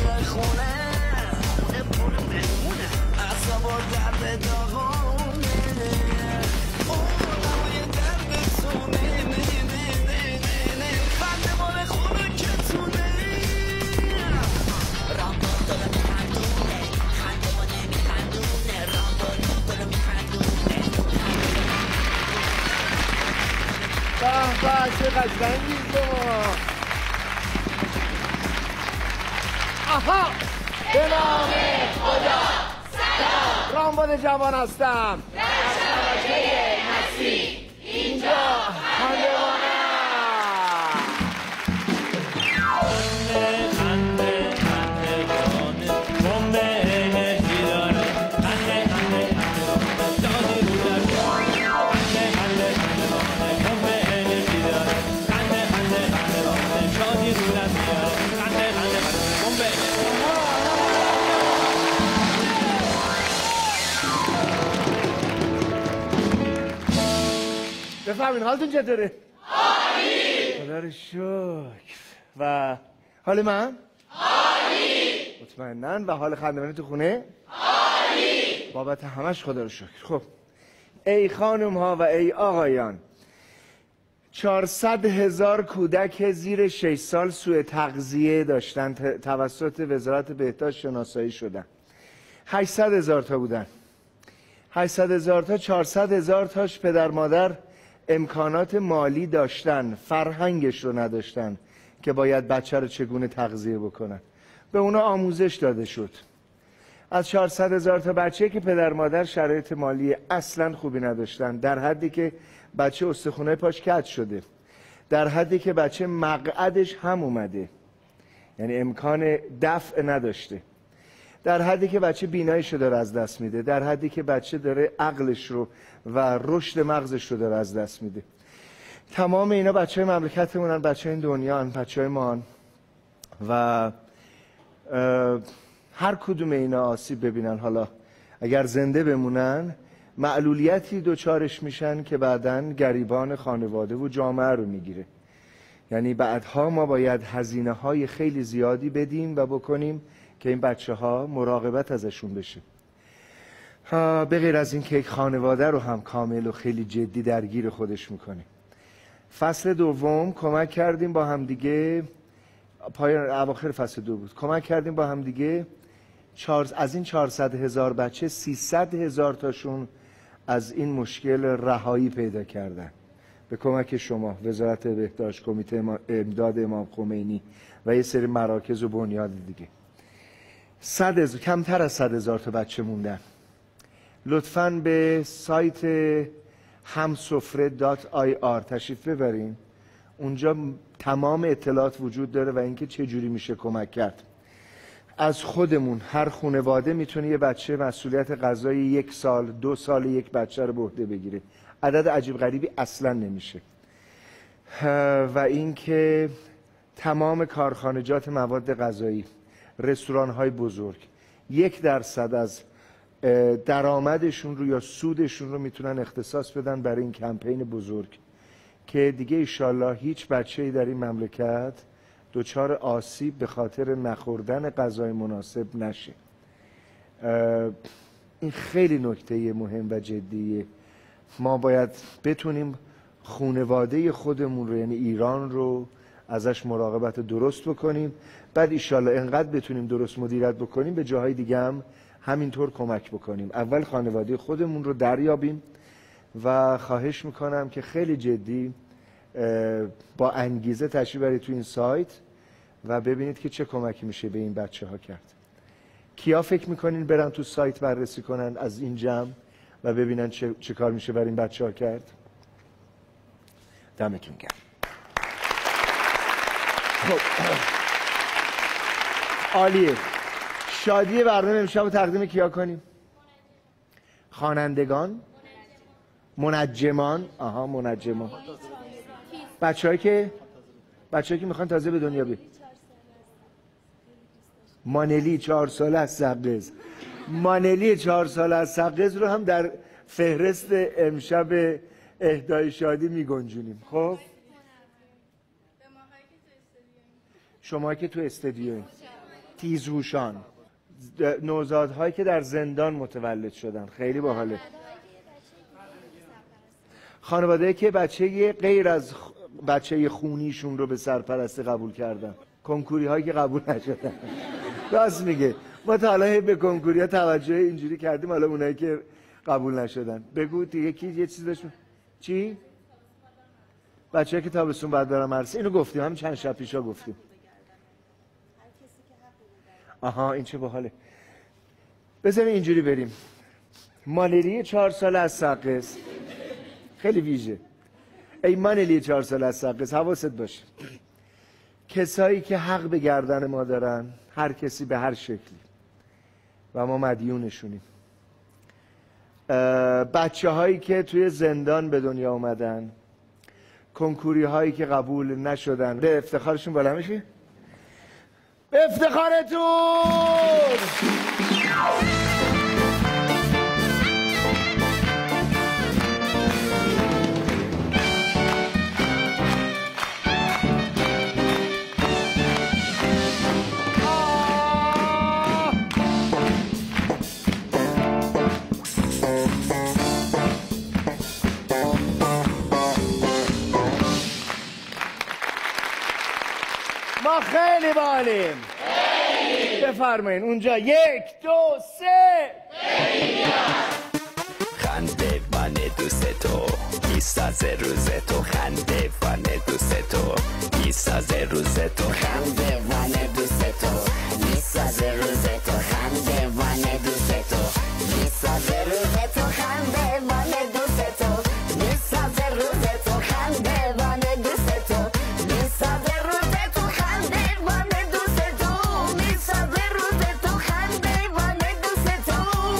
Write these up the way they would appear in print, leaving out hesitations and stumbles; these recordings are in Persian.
میای خونه خونه پر مهمونه اصلا با درد داغونه اون نمای درد سونه نه نه نه نه نه خنده مال خونه کتونه رامبو داره میخندونه خنده ما نمیخندونه رامبو داره میخندونه به چه قشنگی شما. آها به نام خدا سلام رامبد جوان هستم در شبکه نسیم اینجا خانوانه بفهمین حالتون چطوره؟ عالی خدا رو شکر. و حال من؟ عالی مطمئنن. و حال خانواده تو خونه؟ عالی بابت همش خدا رو شکر. خب ای خانم ها و ای آقایان 400,000 کودک زیر 6 سال سوء تغذیه داشتن توسط وزارت بهداشت شناسایی شدن. 800,000 تا بودن. 800,000 تا 400,000 تاش پدر مادر امکانات مالی داشتن فرهنگش رو نداشتن که باید بچه رو چگونه تغذیه بکنن. به اونا آموزش داده شد. از 400,000 تا بچه که پدر مادر شرایط مالی اصلا خوبی نداشتن، در حدی که بچه استخونه پاش کج شده، در حدی که بچه مقعدش هم اومده یعنی امکان دفع نداشته، در حدی که بچه بیناییشو داره از دست میده، در حدی که بچه داره عقلش رو و رشد مغزش رو داره از دست میده. تمام اینا بچه های مملکتمونن، بچه های دنیا هن، بچه های ما هن. و هر کدوم اینا آسیب ببینن، حالا اگر زنده بمونن معلولیتی دوچارش میشن که بعداً گریبان خانواده و جامعه رو میگیره. یعنی بعدها ما باید هزینه های خیلی زیادی بدیم و بکنیم که این بچه ها مراقبت ازشون بشه. به غیر از این که خانواده رو هم کامل و خیلی جدی درگیر خودش میکنه. فصل دوم کمک کردیم با همدیگه، پایان اواخر فصل دو بود، کمک کردیم با همدیگه از این 400,000 بچه 300,000 تاشون از این مشکل رهایی پیدا کردن به کمک شما، وزارت بهداشت، کمیته امداد امام خمینی و یه سری مراکز و بنیاد دیگه. 100,000 کمتر از 100,000 تا بچه موندن. لطفاً به سایت hamsofre.ir تشریف ببرین. اونجا تمام اطلاعات وجود داره و اینکه چه جوری میشه کمک کرد. از خودمون هر خانواده میتونه یه بچه مسئولیت غذایی 1 سال 2 سال یک بچه رو به عهده بگیره. عدد عجیب غریبی اصلا نمیشه. و اینکه تمام کارخانجات مواد غذایی، رستوران های بزرگ 1% از درآمدشون رو یا سودشون رو میتونن اختصاص بدن برای این کمپین بزرگ که دیگه ایشالله هیچ بچه‌ای در این مملکت دچار آسیب به خاطر نخوردن غذای مناسب نشه. این خیلی نکته مهم و جدیه. ما باید بتونیم خانواده خودمون رو یعنی ایران رو ازش مراقبت درست بکنیم. بعد ایشالله انقدر بتونیم درست مدیریت بکنیم به جاهای دیگه هم همینطور کمک بکنیم. اول خانواده خودمون رو دریابیم و خواهش میکنم که خیلی جدی با انگیزه تشریف برید تو این سایت و ببینید که چه کمکی میشه به این بچه ها کرد. کیا فکر میکنین برن تو سایت بررسی کنن از این جمع و ببینن چه کار میشه برای این بچه ها کرد؟ دمتون گرم. خب عالیه. شادی برنامه امشب رو تقدیم کیا کنیم؟ خوانندگان، منجمان. آها منجمان. بچه‌هایی که میخوان تازه به دنیا بیان. مانلی 4 ساله از سقز. مانلی 4 ساله از سقز رو هم در فهرست امشب اهدای شادی میگنجونیم. خب شما که تو استودیویی تیزهوشان، نوزادهایی که در زندان متولد شدن. خیلی باحاله. خانواده که بچه غیر از بچه خونیشون رو به سرپرستی قبول کردن. کنکوری هایی که قبول نشدن. راست میگه. ما تا حالا به کنکوری ها توجه اینجوری کردیم، حالا اونایی که قبول نشدن. بگو دیگه یه چیز داشتون. چی؟ بچه که تابستون بعد برن مدرسه. اینو گفتیم، همین چند شب پیشا گفتیم. آها این چه باحاله. بذاریم اینجوری بریم. مانلی 4 ساله از سقز، خیلی ویژه. ای مانلی 4 ساله از سقز، حواست باشه. کسایی که حق به گردن ما دارن، هر کسی به هر شکلی، و ما مدیونشونیم. بچه هایی که توی زندان به دنیا اومدن، کنکوری هایی که قبول نشدن، به افتخارشون بالا میشه؟ به افتخارتون! ما خیلی بالیم. بفرمایین اونجا 1 2 3. خنده وان دوست تو میسازه روز تو، خنده وان دوست تو میسازه روز تو، خنده وان دوست تو میسازه روز تو، خنده وان دوست تو میسازه روز تو، خنده وان دوست تو میسازه روز تو، خنده وان دوست تو میسازه روز تو، خنده وان دوست تو میسازه روز تو، خنده وان دوست تو.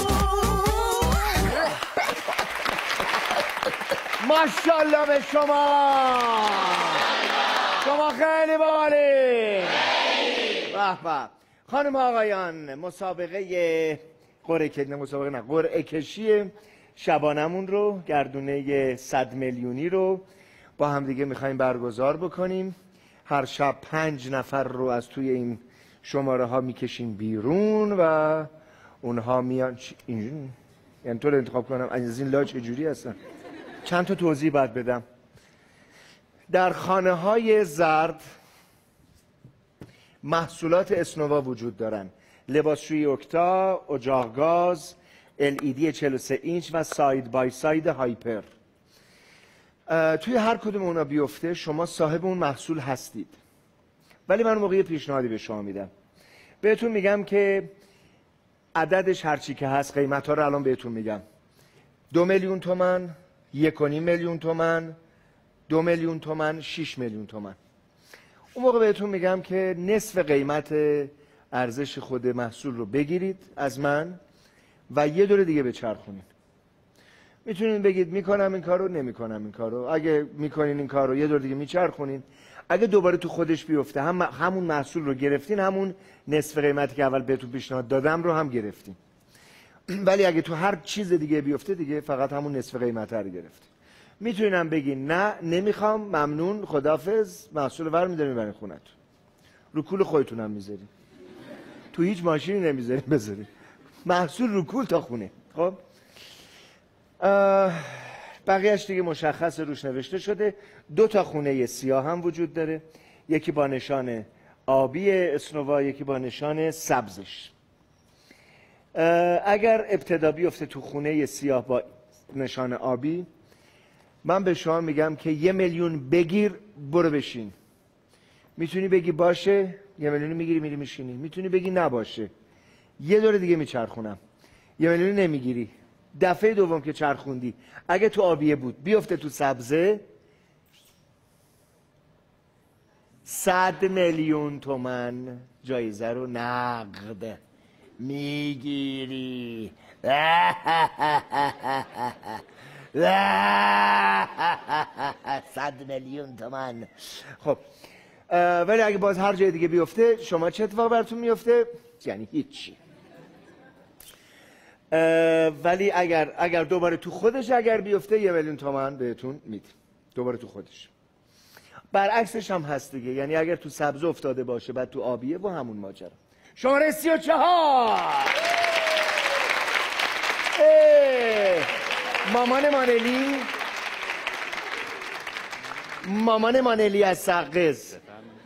ماشاءالله به شما. شما خیلی باحالین. به به. خانم آقایان، مسابقه قرعه کشی شبانمون رو، گردونه 100 میلیونی رو با هم دیگه میخوایم برگزار بکنیم. هر شب 5 نفر رو از توی این شماره ها میکشیم بیرون و اونها میان. اینجوری یعنی تو رو انتخاب کنم از این لا چجوری هستن؟ چند تا توضیح باید بدم. در خانه های زرد محصولات اسنوا وجود دارن: لباسشویی اوکتا، اجاق گاز، LED 43 اینچ و ساید بای ساید هایپر. توی هر کدوم اونا بیفته شما صاحب اون محصول هستید. ولی من موقعی پیشنهادی به شما میدم. بهتون میگم که عددش هرچی که هست، قیمت ها رو الان بهتون میگم. 2 میلیون تومان، 1.5 میلیون تومان، 2 میلیون تومان، 6 میلیون تومان. اون موقع بهتون میگم که نصف قیمت ارزش خود محصول رو بگیرید از من و یه دور دیگه بچرخونید. میتونین بگید میکنم این کارو، نمیکنم این کارو. اگه میکنین این کارو یه دور دیگه میچرخونین. اگه دوباره تو خودش بیفته همون محصول رو گرفتین، همون نصف قیمتی که اول بهتون پیشنهاد دادم رو هم گرفتین. ولی اگه تو هر چیز دیگه بیفته دیگه فقط همون نصف قیمت رو گرفتین. میتونینم بگین نه نمیخوام، ممنون، خداحافظ، محصول ور میدارین میبرین خونتون. رو کول خودتونم میذارین. تو هیچ ماشینی نمیذارین بذارین. محصول رو کول تا خونه. خب بقیهش دیگه مشخص روش نوشته شده. 2 تا خونه سیاه هم وجود داره. یکی با نشان آبی اسنوا، یکی با نشان سبزش. اگر ابتدا بیفته تو خونه سیاه با نشان آبی، من به شما میگم که 1 میلیون بگیر برو بشین. میتونی بگی باشه، 1 میلیون میگیری میری میشینی. میتونی بگی نباشه، یه دور دیگه میچرخونم. 1 میلیون نمیگیری. دفعه دوم که چرخوندی اگه تو آبیه بود بیفته تو سبزه، 100 میلیون تومان جایزه رو نقد میگیری. 100 میلیون تومان. خب ولی اگه باز هر جای دیگه بیفته، شما چه اتفاق براتون میفته؟ یعنی هیچی. ولی اگر دوباره تو خودش اگر بیفته 1 میلیون تومان بهتون میدیم. دوباره تو خودش. برعکسش هم هست دیگه. یعنی اگر تو سبز افتاده باشه بعد تو آبیه، با همون ماجرا. شماره 34 مامان مانلی از سقز.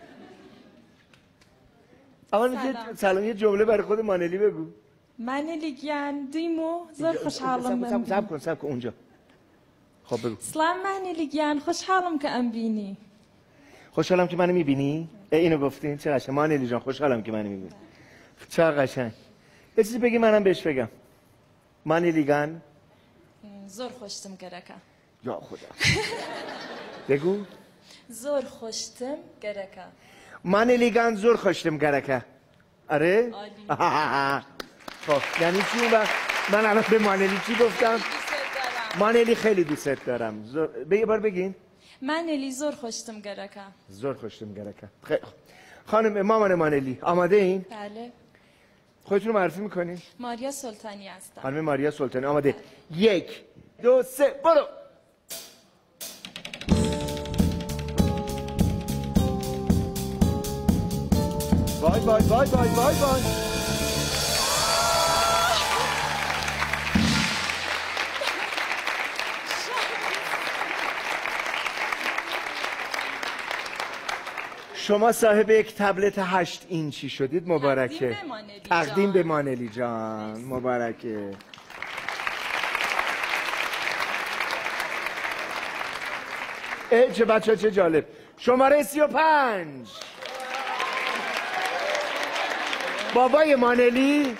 اول میگه سلام، یه جمله برای خود مانلی بگو. مانلی گیان دیمو زور خوشحالم. سب کن اونجا. خب بگو. سلام مانلی گیان، خوشحالم که ام بینی. خوشحالم که منو میبینی؟ اینو گفتین؟ چه قشنگ. مانلی جان خوشحالم که منو میبینی. چه قشنگ. یه چیزی بگی منم بهش بگم. مانلی گان زور خوشتم گرکه. یا خدا. بگو. زور خوشتم گرکه. مانلی گان زور خوشتم گرکه. آره؟ خب یعنی چی اون وقت؟ من الان به مانلی چی گفتم؟ مانلی خیلی دوست دارم. یه بار بگین. مانلی زور خوشتم گرکه. زور خوشتم گرکه. خیلی خانم مامان مانلی آماده این؟ بله. خودتون رو معرفی میکنین؟ ماریا سلطانی هستم. خانم ماریا سلطانی آماده. 1 2 3 برو. وای وای وای وای وای وای. شما صاحب یک تبلت 8 اینچی شدید. مبارکه. تقدیم به مانلی جان. مبارکه. چه بچه ها چه جالب. شماره 35 بابای مانلی.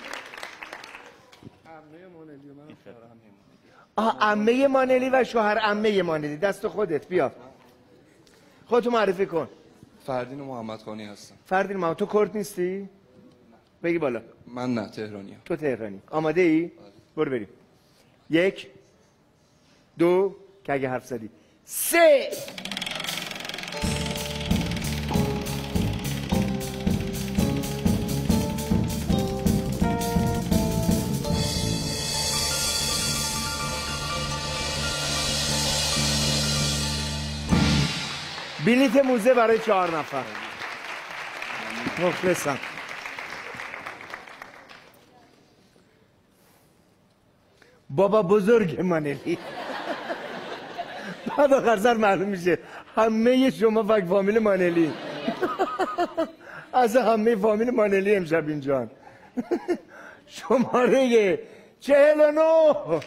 عمه مانلی و شوهر عمه مانلی. دست خودت بیا. خودتو معرفی کن. فردین محمد خانی هستم. فردین محمد. تو کرد نیستی؟ بگی بالا. من نه تهرانیم. تو تهرانی. آماده ای؟ برو بریم. 1 2 که اگه حرف زدی 3 بلیت موزه برای 4 نفر. مخلصم. بابا بزرگ مانلی. بعد آخر سر معلوم میشه همه شما فک فامیل مانلی. از همه فامیل مانلی امشب اینجان. شماره 49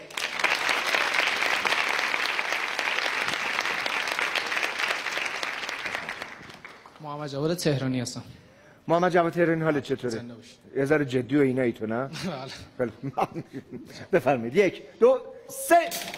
محمد جواد تهرانی هستم. محمد جواد تهرانی حالت چطوره؟ زنده باشید. یه ذره جدی و اینایی تو نه؟ بله. بفرمایید. 1 2 3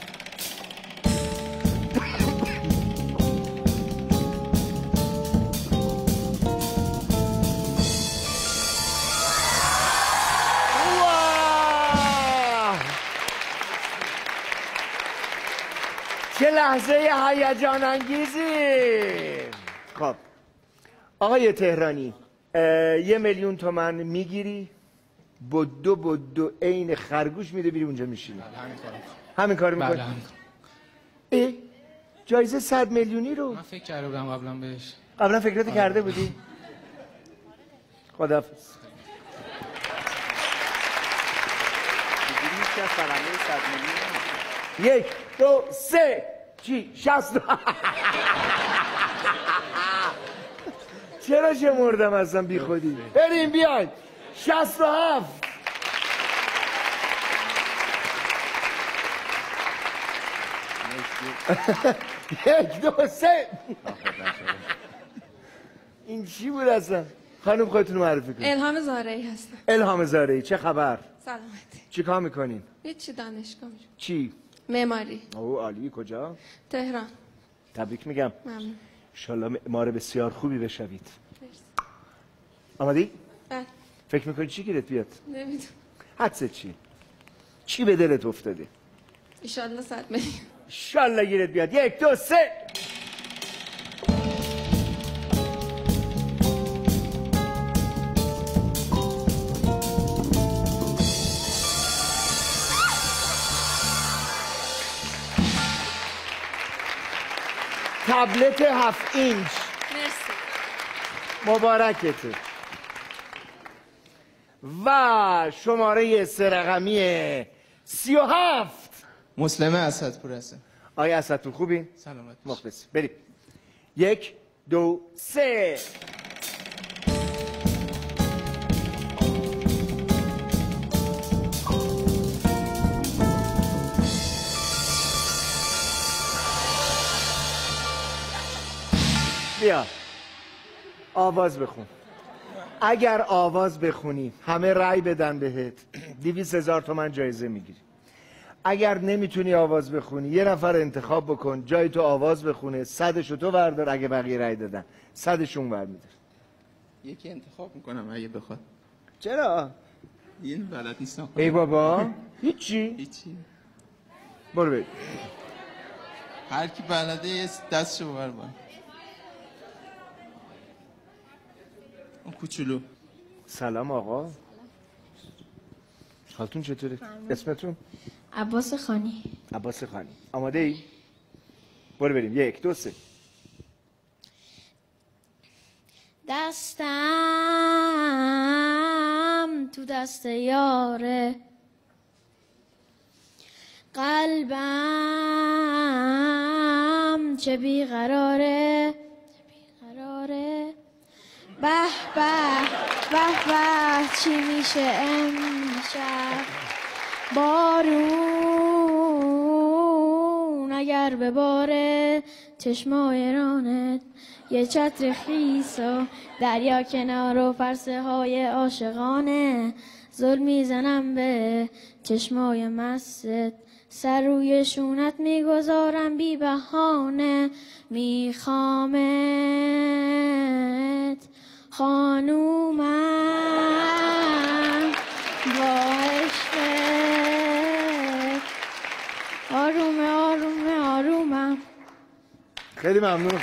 چه لحظه هیجان انگیزی. خب آقای تهرانی 1,000,000 تومان میگیری، بدو عین خرگوش میده بیری اونجا میشینی. همین کارو میکنی؟ بله همین ای جایزه 100 میلیونی رو من فکر کرده بودم قبلا بهش. قبلا فکرت کرده بودی؟ خداحافظ. 1 2 3 چی؟ 60. چرا شمردم اصلا بی خودی؟ بریم بیاین. 67 1 2 3 این چی بود اصلا؟ خانم خودتون معرفی کنید. الهام زارعی هستم. الهام زارعی. چه خبر؟ سلامتی. چی کار میکنین؟ هیچی، دانشگاه میرم. چی؟ معماری. او عالی. کجا؟ تهران. تبریک میگم. ممنون. انشالله معمار بسیار خوبی بشوید. آمادی؟ بله. فکر میکنی چی گیرت بیاد؟ نمیدونم. حدست چی؟ چی به دلت افتاده؟ ایشالله 100 میلیون. انشالله گیرت بیاد. 1 2 3 تبلت 7 اینچ. مرسی. مبارکته. و شماره 3 رقمی 37. مسلمه اسدپور هستم. آیا اسدپور خوبی؟ سلامت. مخلص. بریم. 1 2 3. بیا آواز بخون. اگر آواز بخونی همه رأی بدن بهت 200,000 تومان جایزه میگیری. اگر نمیتونی آواز بخونی یه نفر انتخاب بکن جای تو آواز بخونه، 100شو تو بردار، اگه بقیه رأی دادن 100شون برمیدار. یکی انتخاب میکنم اگه بخواد. چرا؟ این بلد نیستم. ای بابا هیچی؟ هیچی. برو بریم. هر کی بلده دستشو ببر با. اون کوچولو. سلام آقا. حالتون چطوره؟ اسمتون؟ عباس خانی. عباس خانی. آماده ای؟ برو بریم. 1 2 3. دستم تو دست یاره، قلبم چه بیقراره، به به به به چی میشه امشب، بارون اگر بباره، چشمای رانت یه چتر خیس و دریا کنار و پرسه های عاشقانه، زل میزنم به چشمای مست، سر روی شونت میگذارم بی بهانه، میخوامت خانومم با عشقت، آرومه آرومه آرومم. خیلی ممنون.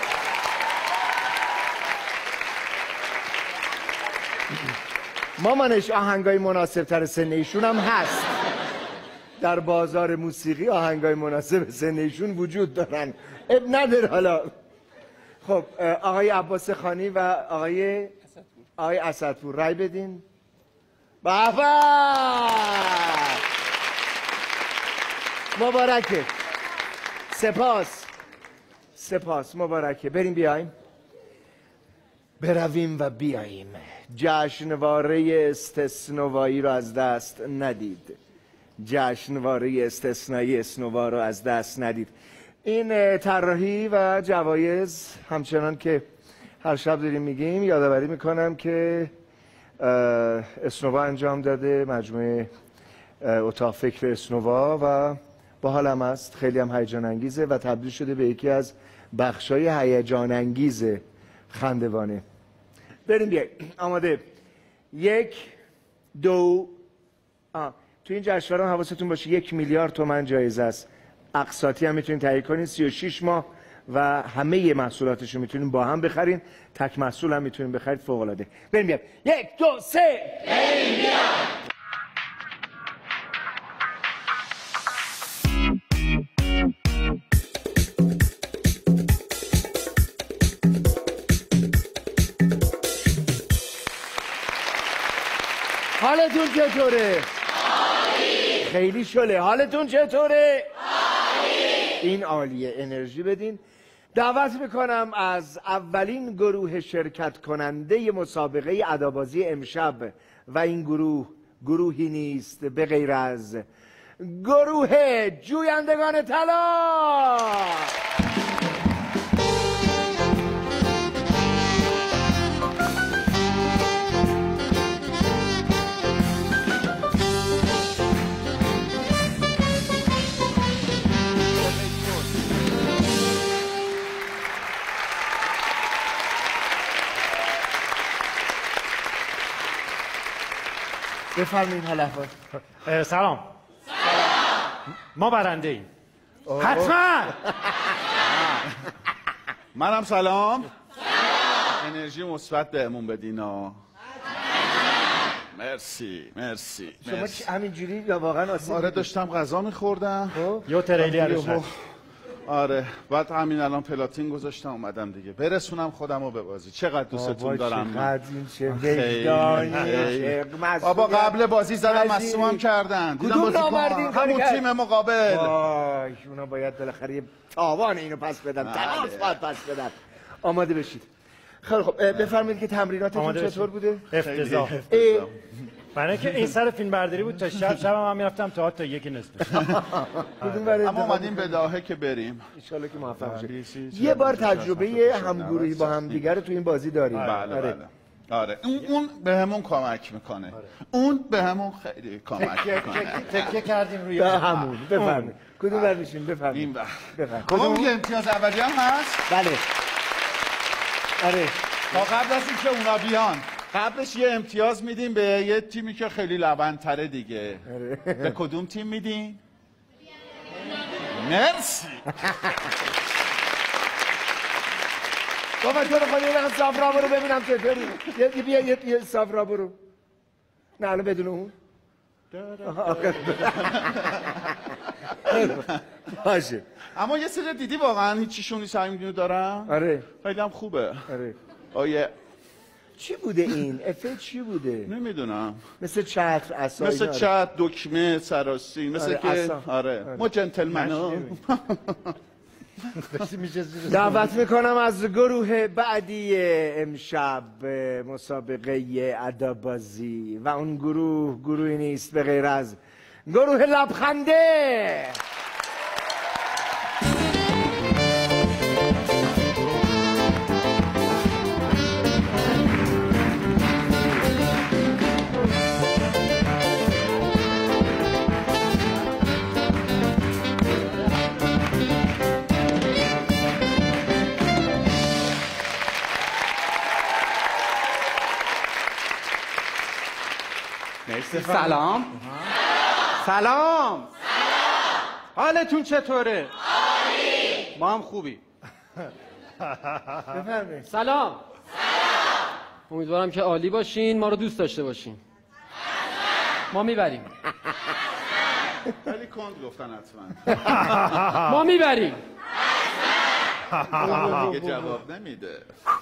مامانش آهنگای مناسب تر سن ایشون هم هست. در بازار موسیقی آهنگای مناسب سن ایشون وجود دارن. اب نداره حالا. خب آقای عباس خانی و آقای اسدپور رای بدین. بابا مبارکه. سپاس مبارکه. بریم بیایم. برویم و بیاییم. جشنواره استثنایی رو از دست ندید. جشنواره استثنایی اسنوا رو از دست ندید. این طراحی و جوایز همچنان که هر شب داریم میگیم، یادآوری میکنم که اسنوا انجام داده، مجموعه اتاق فکر اسنوا، و باحال هم است، خیلی هم هیجان انگیزه و تبدیل شده به یکی از بخشای هیجان انگیز خندوانه. بریم بیاییم. آماده. 1 2. تو این جشنواره حواستون باشه 1 میلیارد تومان جایزه است. اقساطی هم میتونین تهیه کنین، 36 ماه و همه محصولاتش رو میتونین با هم بخرین، تک محصول هم میتونین بخرید. فوق العاده. بریم بیایم. 1 2 3. بریم بیایم. حالتون چطوره؟ عالی. خیلی شله. حالتون چطوره؟ عالی. این عالیه. انرژی بدین. دعوت میکنم از اولین گروه شرکت کننده مسابقه ادابازی امشب، و این گروهی نیست به غیر از گروه جویندگان طلا. بفرمایید. حلفات. سلام. ما برنده ایم. حتما. منم سلام. انرژی مثبت بهمون بدینا. مرسی. شما همینجوری یا واقعا آسیب؟ آره داشتم غذا میخوردم. یه تریلی عروس. آره بعد همین الان پلاتین گذاشتم اومدم دیگه برسونم خودم رو به بازی. چقدر دوستتون دارم. چقدر این چه وجدانی. بابا قبل بازی زدم مصومم کردن. کدوم نامردین کاری همون کرد؟ تیم مقابل. وای اونا باید بالاخره یه تاوان اینو پس بدن. تماس باید پس بدن. آماده بشید. خیلی خب بفرمایید که تمریناتتون چطور بوده؟ افتضاح. برای اینکه این سر فیلم برداری بود تا شب هم میرفتم تا یکی نصف. اما اومدیم به داهه که بریم. ان شاءالله که موفق بشید. یه بار تجربه همگروهی با هم دیگه رو تو این بازی داریم. بله. آره اون بهمون کمک میکنه. اون بهمون خیلی کمک میکنه. تکیه کردیم روی همون. بفرمایید. کدوم ور میشین بفرمایید. بفرمایید. کدوم یه امتیاز اولی هم هست؟ بله. آره. تا قبل از اینکه اونا بیان قبلش یه امتیاز میدیم به یه تیمی که خیلی لبن‌تره دیگه. به کدوم تیم میدین؟ مرسی. بابا تو رو خدا یه دقیقه صافرا برو ببینم چطوری. بیا یه صافرا برو. نه الان بدون اون. باشه. اما یه سری دیدی واقعا هیچیشون نیست همینجوری دارن؟ آره. خیلی هم خوبه. آره. آیه چی بوده این؟ افه چی بوده؟ نمیدونم. مثل چتر عصا. مثل چتر دکمه سراسی مثل که آره ما جنتلمنا. دعوت میکنم از گروه بعدی امشب مسابقه ادابازی و اون گروهی نیست به غیر از گروه لبخنده. سلام. سلام. حالتون چطوره؟ عالی. ما هم خوبی. بفرمایید. سلام. امیدوارم که عالی باشین، ما رو دوست داشته باشین. ما میبریم. خیلی کند گفتن حتما. ما میبریم. دیگه جواب نمیده.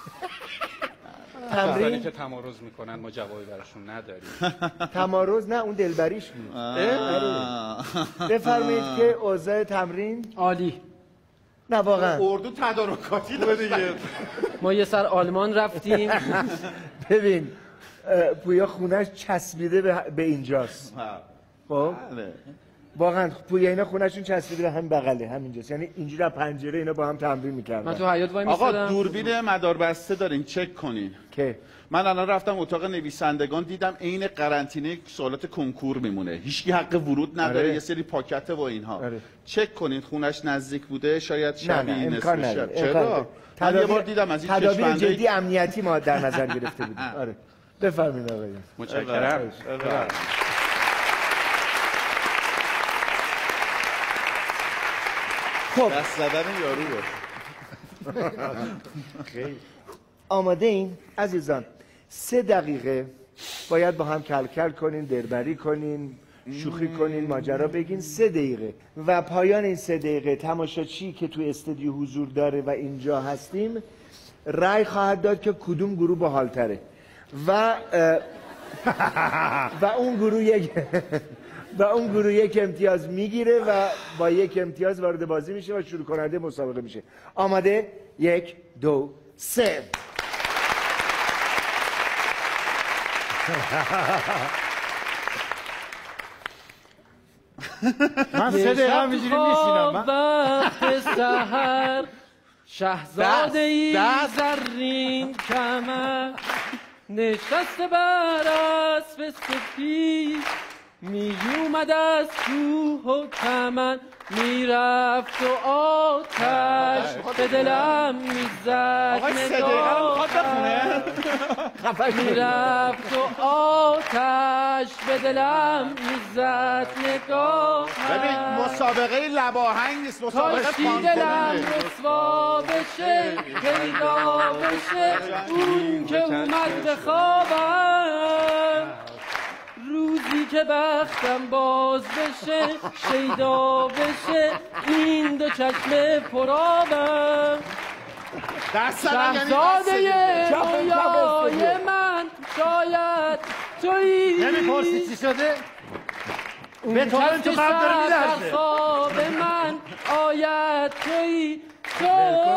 تمرین که تمارض میکنن ما جوابی براشون نداریم. تمارض نه اون دلبریش بود. بفرمایید که اوضاع تمرین عالی. نه واقعا اردو تدارکاتی داره دیگه. ما یه سر آلمان رفتیم. ببین پویا خونش چسبیده به اینجاست. خب واقعا پویا اینا خونشون چسبیده به هم بغله همینجاست، یعنی اینجوری از پنجره اینا با هم تمرین میکردن. من تو حیاط وای میستادم. آقا دوربین مداربسته دارین چک کنین که من الان رفتم اتاق نویسندگان دیدم عین قرنطینه سوالات کنکور میمونه، هیچکی حق ورود نداره. یه سری پاکت و اینها چک کنین خونش نزدیک بوده شاید شبیه امکان نداره. چرا؟ من یه بار دیدم از این تدابیر جدی امنیتی ما در نظر گرفته بودیم. آره بفرمایید آقایان. متشکرم. خب دست زدن یارو بود. خیلی آماده این عزیزان 3 دقیقه باید با هم کلکل کنین، دربری کنین، شوخی کنین، ماجرا بگین. 3 دقیقه و پایان این 3 دقیقه تماشاچی که تو استودیو حضور داره و اینجا هستیم رأی خواهد داد که کدوم گروه باحال‌تره و اون گروه یک امتیاز میگیره و با 1 امتیاز وارد بازی میشه و شروع کننده مسابقه میشه. آماده؟ 1 2 3. من 3 دقیقه همینجوری میشینم. وقت سحر شهزاده ای زرین کمر نشسته بر اسب سپید میومد از کوه و چمن میرفت و آتش به دلم میزد میرفت و آتش به دلم میزد نگاه. ببین مسابقه لباهنگ نیست، مسابقه کاشی دلم رسوا بشه پیدا بشه اون که اومد به خوابم روزی که بختم باز بشه شیدا بشه این دو چشم پرآبم شهزاده رویای من شاید تویی نمیپرسی چی شده؟ به تو تو قبل داره میلرزه خواب من آید تویی تو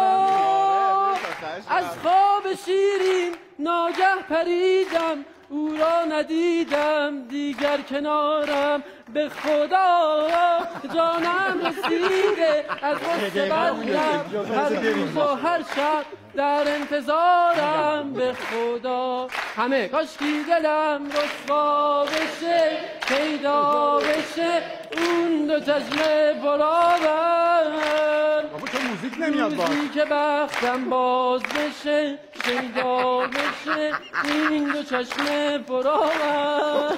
از خواب شیرین ناگه پریدم او را ندیدم دیگر کنارم به خدا جانم رسیده از غصه برم هر روز و هر شب در انتظارم به خدا همه کاشکی دلم رسوا بشه پیدا بشه اون دو چشم برابر روزی که بختم باز بشه شیدا بشه این دو چشم برابر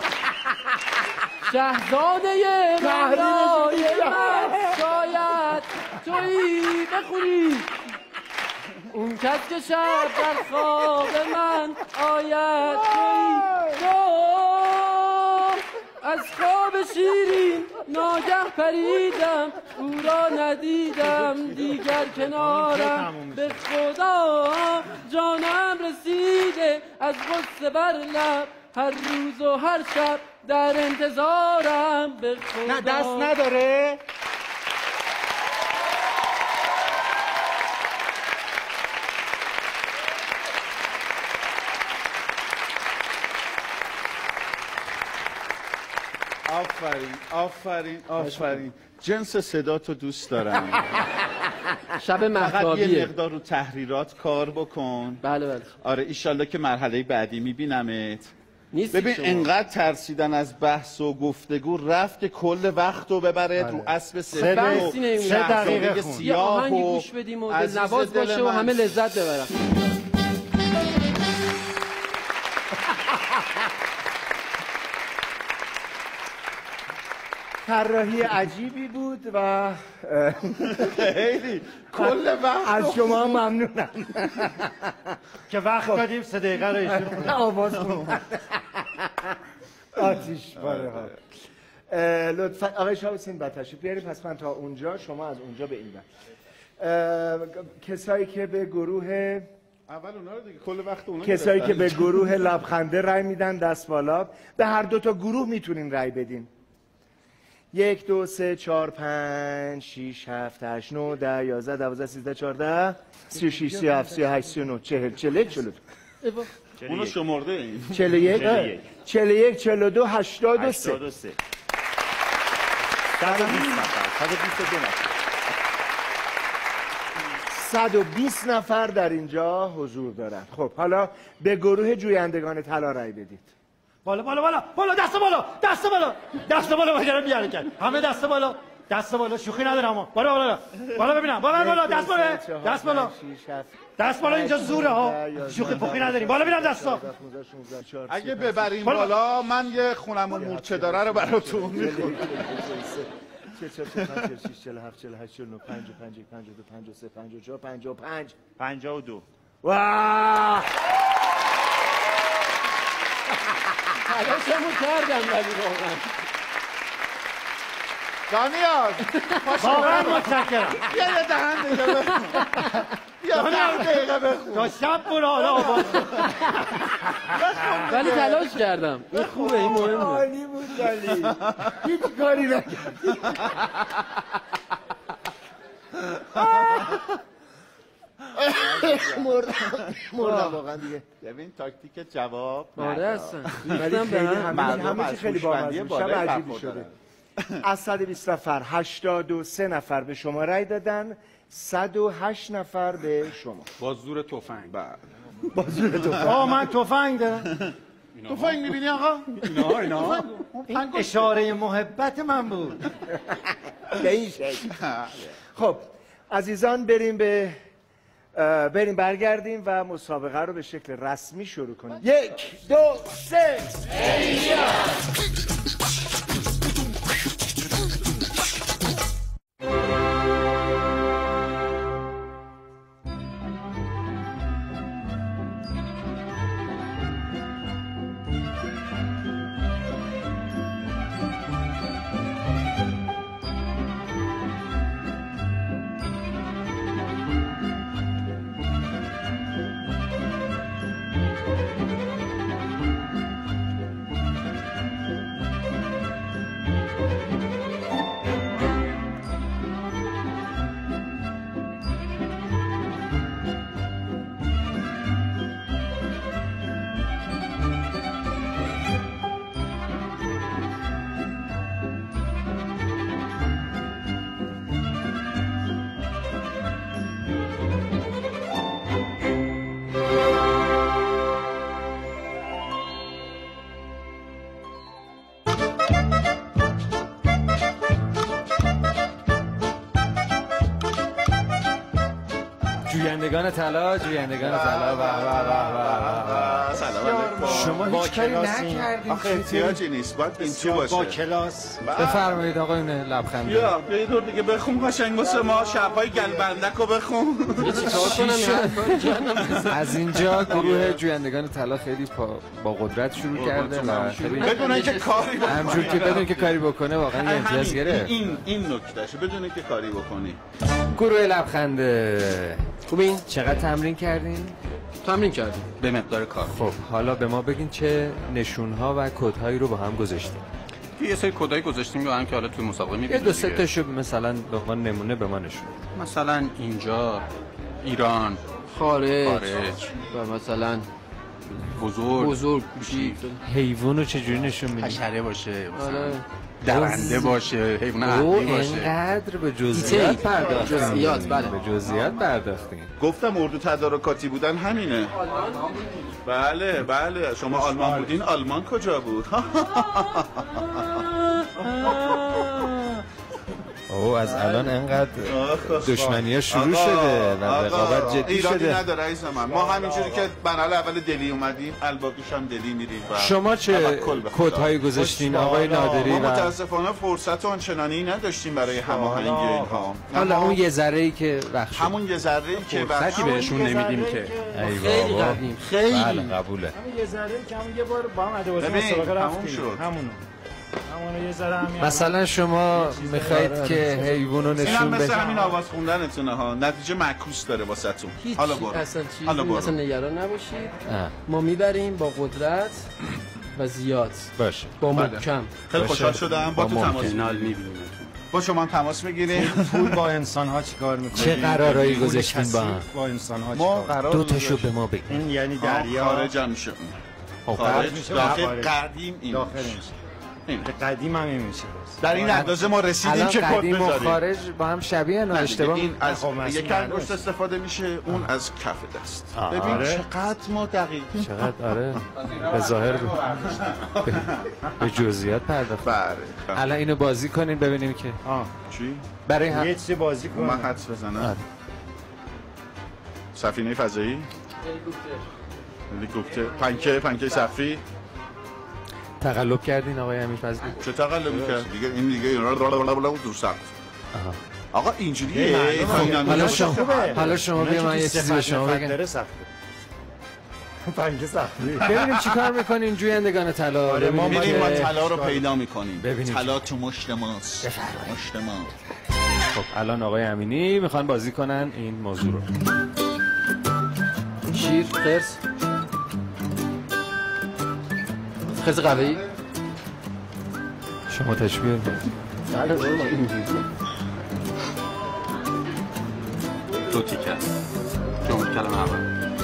شهزاده مهرای من شاید تویی بخوری اون کس که شب در خواب من آید تویی تو از خواب شیرین ناگه پریدم او را ندیدم دیگر کنارم به خدا جانم رسیده از غصه بر لب هر روز و هر شب در انتظارم به خدا نه دست نداره آفرین آفرین آفرین جنس صدا تو دوست دارم شب مهتابیه فقط یه مقدار رو تحریرات کار بکن بله آره ایشالله که مرحله بعدی میبینمت نیست ببین انقدر ترسیدن از بحث و گفتگو رفت که کل وقت رو ببره رو اسب سفید و 3 دقیقه سیاه و گوش بدیم و نواز باشه و همه لذت ببرن طراحی عجیبی بود و خیلی کل وقت از شما ممنونم که وقت دادیم 3 دقیقه رو ایشون آواز خوندن آتیش پاره ها لطفا آقای شاه حسین بعد تشریف بیارید پس من تا اونجا شما از اونجا به این بر کسایی که به گروه اول اونا رو دیگه کل وقت اونا کسایی که به گروه لبخنده رای میدن دست بالا به هر دو تا گروه میتونین رای بدین 1 2 3 4 5 6 7 8 9 10 11 12 13 14 36 37 38 39 40 41 42 اونو شمرده این 41 41 42 83 120 نفر 122 نفر 120 نفر در اینجا حضور دارن. خب حالا به گروه جویندگان طلا رای بدید. بالا بالا بالا بالا دست بالا دست بالا دست بالا بگیرم بیاره کرد همه دست بالا دست بالا شوخی نداره اما بالا بالا بالا ببینم بالا بالا دست بالا دست بالا دست بالا اینجا زوره ها شوخی پوخی نداریم بالا ببینم دستا اگه ببریم بالا من یه خونم و مورچه داره رو براتون میخونم 46 47 48 49 55 52 53 54 55 52 واه تلاشمو کردم ولی واقعا دانیال واقعا متشکرم یه دهن دیگه بخون یا 10 دقیقه بخون تا شب برو حالا ولی تلاش کردم این خوبه این مهمه عالی بود ولی هیچ کاری نکردی مردم واقعا دیگه. ببین تاکتیک جواب آره هستن ولی همه چی خیلی بامزه بود. شب عجیبی شده. از 120 نفر 83 نفر به شما رای دادن 108 نفر به شما با زور تفنگ با زور تفنگ من تفنگ دارم تفنگ میبینی آقا؟ اینا این اشاره محبت من بود به این شکل. خب عزیزان بریم برگردیم و مسابقه رو به شکل رسمی شروع کنیم 1 2 3 جویندگان طلا جویندگان طلا سلام علیکم. شما هیچ کاری نکردین. آخه احتیاجی نیست، باید این چی باشه. با کلاس. بفرمایید آقایون لبخند. بیا یه دور دیگه بخون قشنگ واسه ما. شب‌های گلبندک رو بخون. از اینجا گروه جویندگان طلا خیلی با قدرت شروع کرده و بدون اینکه کاری بکنه. همجور که بدون که کاری بکنه واقعا امتیاز گرفت. این نکتهشه، بدون اینکه کاری بکنی. گروه لبخنده خوبین؟ چقدر تمرین کردین؟ تمرین کردیم به مقدار کار. خب حالا به ما بگین چه نشونها و کدهایی رو با هم گذاشتین. یه سری کدایی گذاشتیم با هم که حالا توی مسابقه می‌بینیم. یه دو سه تاشو مثلا به عنوان نمونه به ما نشون. مثلا اینجا ایران، خارج و مثلا بزرگ میشی. حیوانو چجوری نشون میدی؟ حشره باشه، مثلا آره. درنده باشه، حیوان اهلی باشه. اینقدر به جزئیات پرداختیم. جزئیات بله. به جزئیات پرداختیم. گفتم اردو تدارکاتی بودن همینه. بله بله شما آلمان بودین. آلمان کجا بود؟ او از الان انقدر دشمنی‌ها شروع شده و رقابت جدی ایرادی شده. نداره عزیز من. ما همینجوری که بنال اول دلی اومدیم الباقیش هم دلی میریم. شما چه کدهایی گذاشتین آقای نادری؟ ما متاسفانه فرصت آنچنانی نداشتیم برای هماهنگی اینها. حالا اون یه ذره‌ای که وقت شد. همون یه ذره‌ای که فرصتی بهشون نمیدیم که خیلی قدیم خیلی بله قبوله. همون یه ذره که همون یه بار با هم ادوات مسابقه رفتیم. همونو یه ذره همین. مثلا شما میخواید که حیوانو نشون بدید. مثل بدید. همین آواز خوندنتونه ها. نتیجه معکوس داره واسهتون. حالا برو. اصلا نگران نباشید. ما میبریم با قدرت و زیاد. باشه. با محکم. خیلی خوشحال شدم با تو تماس می‌بینیم. با شما تماس میگیریم. پول با انسان ها چیکار میکنیم؟ چه قرارایی گذاشتین با هم؟ با انسان ها ما چیکار؟ قرار دو تاشو به ما بگید. این یعنی دریا خارج هم میشه. خارج میشه. داخل قدیم این داخل میشه. به قدیم هم میشه. در این اندازه ما رسیدیم که کد قدیم و بذاریم. خارج با هم شبیه نه اشتباه. این از یک انگشت استفاده میشه، اون از کف دست. ببین چقدر ما دقیق. چقدر آره به ظاهر به جزئیات پرداخت. بله. الان اینو بازی کنین ببینیم که چی؟ برای یه چیزی بازی کنیم. من حدس بزنم. سفینه فضایی؟ هلیکوپتر. پنکه صفری. تقلب کردین آقای امیرفضلی؟ چه تقلبی کرد؟ دیگه این دیگه دور سقف. آقا اینجوریه. حالا شما بیا من یه چیزی به شما بگم. پنکه صفری. ببینیم چیکار میکنین جویندگان طلا. ما میریم ما طلا رو پیدا میکنیم. ببینیم طلا تو مشت ماست. مشت ما. خب الان آقای امینی میخوان بازی کنن این موضوع رو. شیر خرس خرس قوی. شما تشبیه دو تیکه جمله کلمه اول.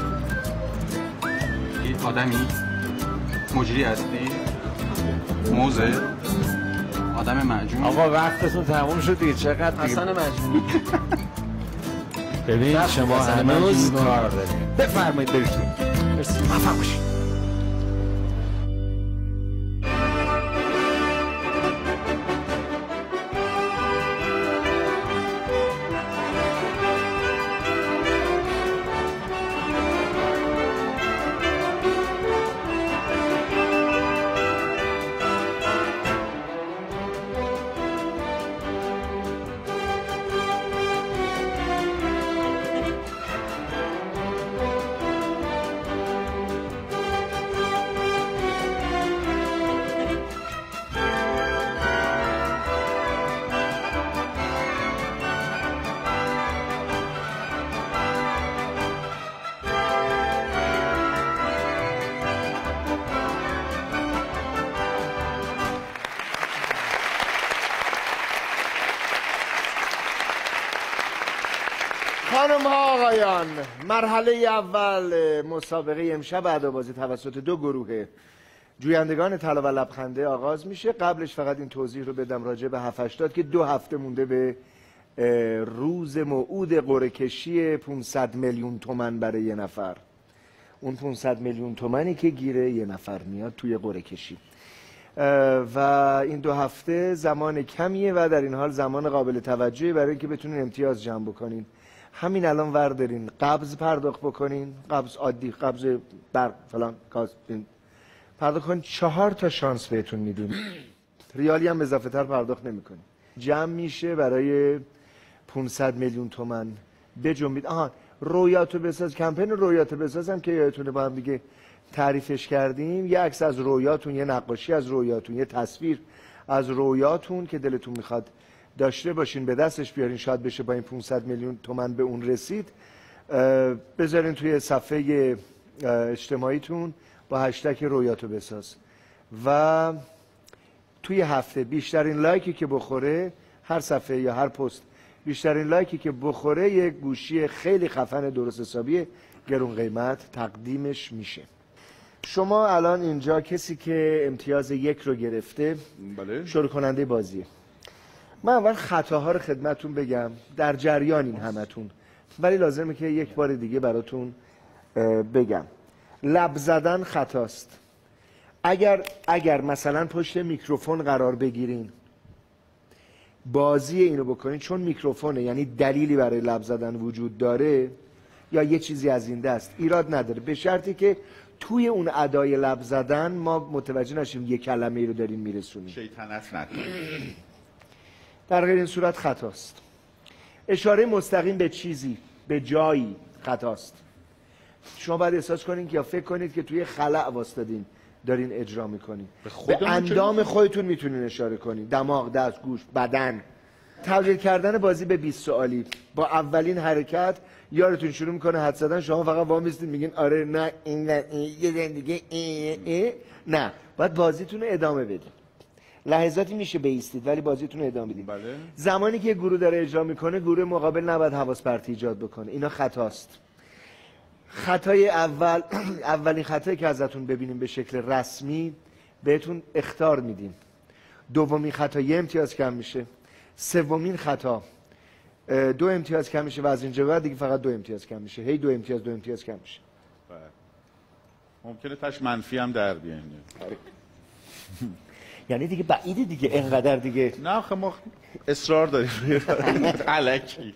این آدمی مجری هستی، موزه، آدم معجون. آقا وقتتون تموم شد دیگه. چقدر دیگه حسن معجونی. ببین شما هنوز کار دارید. بفرمایید برید. مرسی. موفق باشید. خانم ها آقایان، مرحله اول مسابقه امشب بعدآوازی توسط دو گروه جویندگان طلا و لبخنده آغاز میشه. قبلش فقط این توضیح رو بدم راجع به 780 که 2 هفته مونده به روز موعود قرعه کشی 500 میلیون تومان برای یه نفر. اون 500 میلیون تومانی که گیره یه نفر میاد توی قرعه کشی و این 2 هفته زمان کمیه و در این حال زمان قابل توجهی برای اینکه بتونین امتیاز جمع بکنین. همین الان وردارین قبض پرداخت بکنین، قبض عادی، قبض برق فلان گاز پرداخت کنین، 4 تا شانس بهتون میدیم. ریالی هم اضافه تر پرداخت نمیکنین. جمع میشه برای 500 میلیون تومان. بجنبید. رویاتو بساز، کمپین رویاتو بسازم که یادتونه با هم دیگه تعریفش کردیم. یه عکس از رویاتون، یه نقاشی از رویاتون، یه تصویر از رویاتون که دلتون میخواد داشته باشین به دستش بیارین، شاید بشه با این 500 میلیون تومان به اون رسید. بذارین توی صفحه اجتماعیتون با هشتگ رویاتو بساز و توی هفته بیشترین لایکی که بخوره، هر صفحه یا هر پست بیشترین لایکی که بخوره یک گوشی خیلی خفن درست حسابی گرون قیمت تقدیمش میشه. شما الان اینجا کسی که امتیاز 1 رو گرفته شروع کننده بازیه. من اول خطاها رو خدمتون بگم، در جریانین همتون، ولی لازمه که یک بار دیگه براتون بگم. لب زدن خطاست. اگر مثلا پشت میکروفون قرار بگیرین بازی اینو بکنین، چون میکروفونه یعنی دلیلی برای لب زدن وجود داره یا یه چیزی از این دست، ایراد نداره، به شرطی که توی اون ادای لب زدن ما متوجه نشیم یه کلمه ای رو دارین میرسونیم. شیطنت نکنید. در غیر این صورت خطاست. اشاره مستقیم به چیزی، به جایی خطاست. شما باید احساس کنین که یا فکر کنید که توی خلأ واسطادین دارین اجرا میکنین. به اندام خودتون میتونین اشاره کنین، دماغ، دست، گوش، بدن. تغییر کردن بازی به 20 سوالی. با اولین حرکت یارتون شروع میکنه حد زدن، شما فقط وامیستین میگین آره نه این نه یه دیگه نه. باید بازیتون رو ادامه بدین. لحظاتی میشه بیستید ولی بازیتون رو ادامه بدین. بله. زمانی که گروه داره اجرا میکنه گروه مقابل نباید حواس پرتی ایجاد بکنه. اینا خطاست. خطای اولین خطایی که ازتون ببینیم به شکل رسمی بهتون اخطار میدیم. دومین خطا 1 امتیاز کم میشه. سومین خطا 2 امتیاز کم میشه و از اینجا بعد دیگه فقط 2 امتیاز کم میشه. هی 2 امتیاز کم میشه. ممکنه تاش منفی هم در بیاین. یعنی دیگه بعیده دیگه اینقدر دیگه. نه آخه ما اصرار داریم الکی.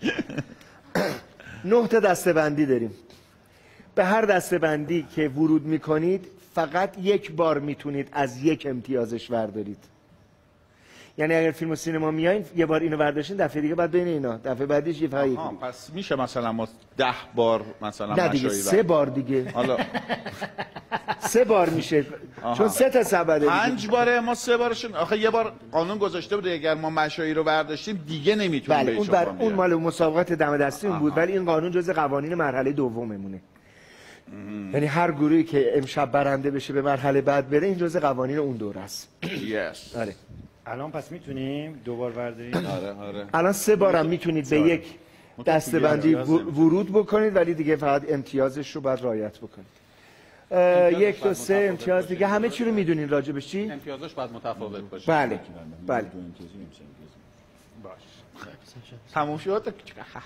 9 تا دسته‌بندی داریم. به هر دسته‌بندی که ورود میکنید فقط 1 بار میتونید از 1 امتیازش وردارید. یعنی اگر فیلم و سینما میایین یه بار اینو برداشتین، دفعه دیگه بعد بین اینا، دفعه بعدیش یه فقط. پس میشه مثلا ما 10 بار مثلا نه دیگه 3 بار دیگه. حالا 3 بار میشه. چون 3 تا سبده. 5 باره ما 3 بارشون. آخه یه بار قانون گذاشته بود اگر ما مشایی رو برداشتیم دیگه نمیتونیم بهش. بله اون مال مسابقات دم دستی بود، ولی این قانون جزء قوانین مرحله دوممونه. یعنی هر گروهی که امشب برنده بشه به مرحله بعد بره این جزء قوانین اون دوره است. یس. آره. الان پس میتونیم 2 بار برداریم؟ آره. الان 3 بارم میتونید به یک دسته‌بندی ورود بکنید ولی دیگه فقط امتیازش رو باید رعایت بکنید. 1 تا 3 امتیاز دیگه همه چی رو میدونین راجبش چی؟ امتیازش باید متفاوت باشه. بله. باش. تموم شد.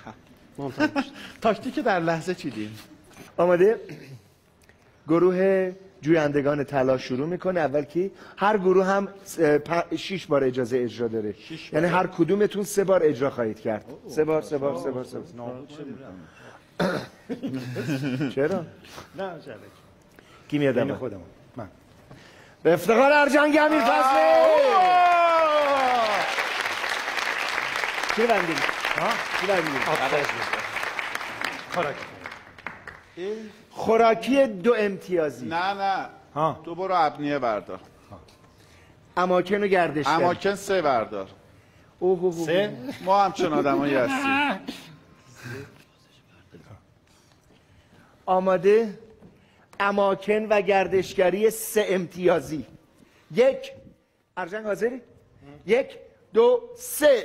تاکتیک در لحظه چیدیم. آماده؟ گروه جویندگان طلا شروع میکنه. اول کی؟ هر گروه هم 6 بار اجازه اجرا داره. یعنی هر کدومتون 3 بار اجرا خواهید کرد. 3 بار. چرا؟ نه کی میاد؟ من خودم. من. به افتخار ارجنگ امیر فضلی. چی بندیم؟ چی بندیم؟ خوراکی 2 امتیازی. نه تو برو ابنیه بردار. اماکن و گردشگر. اماکن 3 بردار. 3 ما همچون آدمایی هستیم. آماده؟ اماکن و گردشگری 3 امتیازی. 1 ارجنگ حاضری؟ 1 2 3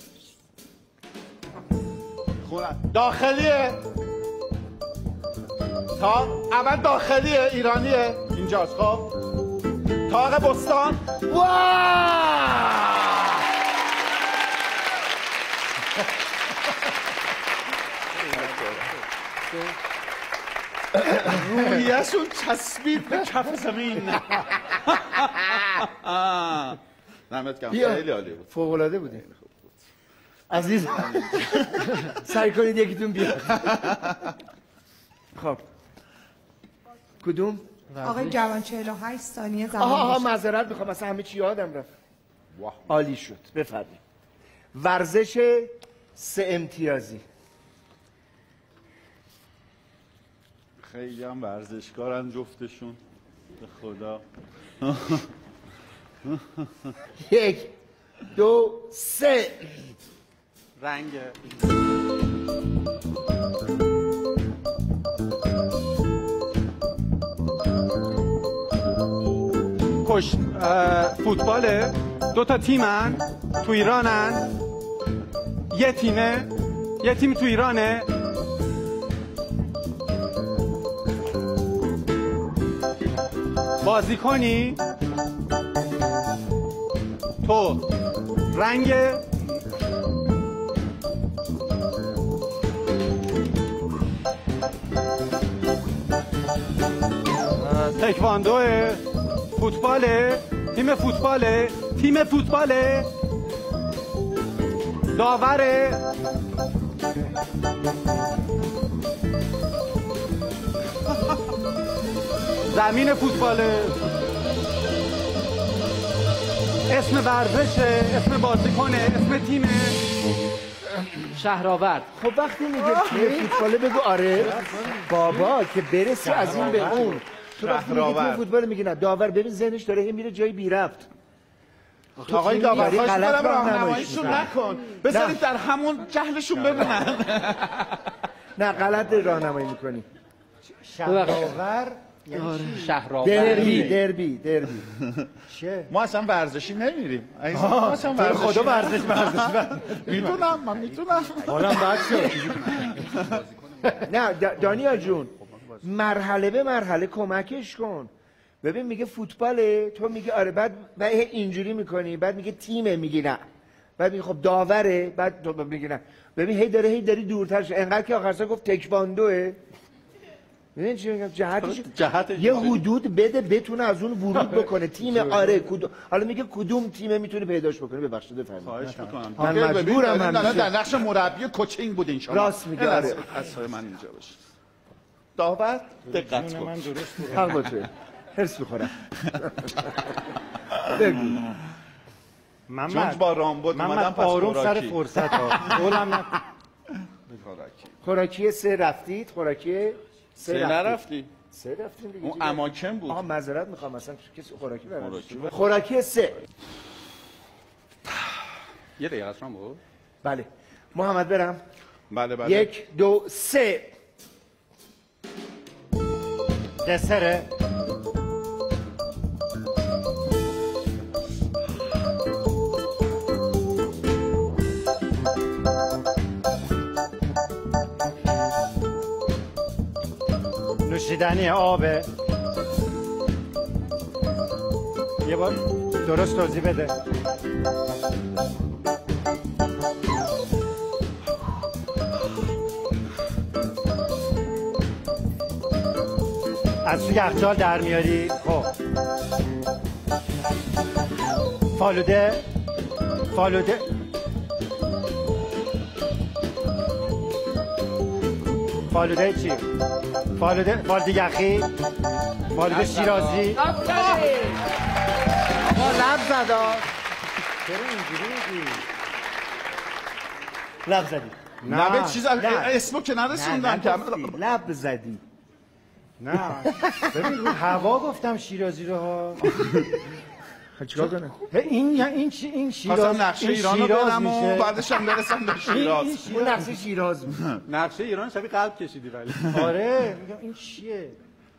داخلیه. تا اول داخلیه، ایرانیه، اینجاست. خب تاق بستان. رویشون چسبید به کف زمین. نمت کم خیلی عالی بود. فوق‌العاده بودی. عزیز سعی کنید یکیتون بیاد. خب کدوم؟ آقای جوان 48 ثانیه زمان. آها معذرت میخوام اصلا همه چی یادم رفت. عالی شد. بفرمایید. ورزش 3 امتیازی. خیلی هم ورزشکارن جفتشون به خدا. 1 2 3 رنگ فوتباله. 2 تا تیمن تو ایرانن. یه تیم تو ایرانه. بازی کنی تو رنگ تکواندوه. فوتباله. تیم فوتباله. داوره. زمین فوتباله. اسم ورزشه. اسم بازیکنه. اسم تیمه. شهرآورد. خب وقتی میگه تیم فوتباله بگو آره بابا که برسی از این به اون. تو وقتی میگی تیم فوتبال میگی نه داور ببین ذهنش داره هی میره جایی بی ربط. آقای داور خواهش غلط می‌کنم راهنماییشون نکن. بذارید در همون جهلشون ببینن. نه غلط راهنمایی میکنی. شهرآور شهرآورد. دربی چه؟ ما اصلا ورزشی نمیریم. ما اصلا ورزشی خدا ورزش میتونم. من میتونم. حالا بعد شد. نه دانیا جون مرحله به مرحله کمکش کن. ببین میگه فوتباله تو میگه آره بعد اینجوری میکنی بعد میگه تیمه میگی نه بعد میگه خب داوره بعد تو میگی نه. ببین هی داری دورتر شد انقدر که آخر سر گفت تکواندوه. ببین چی میگم جهتش یه حدود بده بتونه از اون ورود بکنه. تیم آره حالا میگه کدوم تیمه میتونه پیداش بکنه. ببخشید بفرمایید. خواهش میکنم. من مجبورم همیشه در نقش مربی کوچینگ بود این شما. راست میگه آره. اصلا من اینجا باشه. داور دقت کن. من درست حق با توه. هرس میخورم. بگو. چون با رامبد اومدم پس آروم سر فرصت ها. قولم خوراکی 3 رفتید. خوراکی 3 نرفتی. 3 رفتیم دیگه. اون اماکن بود. آها معذرت میخوام مثلا کسی خوراکی برام. خوراکی 3. یه دقیقه اصلا بود. بله. محمد برم. بله. 1 2 3 دسره. نوشیدنی آبه. یه بار درست توضیح بده. از تو یخچال در میاری. خب فالوده چی؟ فالوده یخی. فالوده شیرازی. آقا لب زدا. چرا اینجوری میگی؟ لب زدی. نه به چیز اسمو که نرسوندم که لب زدی. نه ببین رو هوا گفتم شیرازی رو ها. چیکار کنه؟ این شیراز. اصلا نقشه ایران رو برم و بعدش هم برسم به شیراز. اون نقشه شیراز بود. نقشه ایران شبیه قلب کشیدی ولی. آره میگم این چیه؟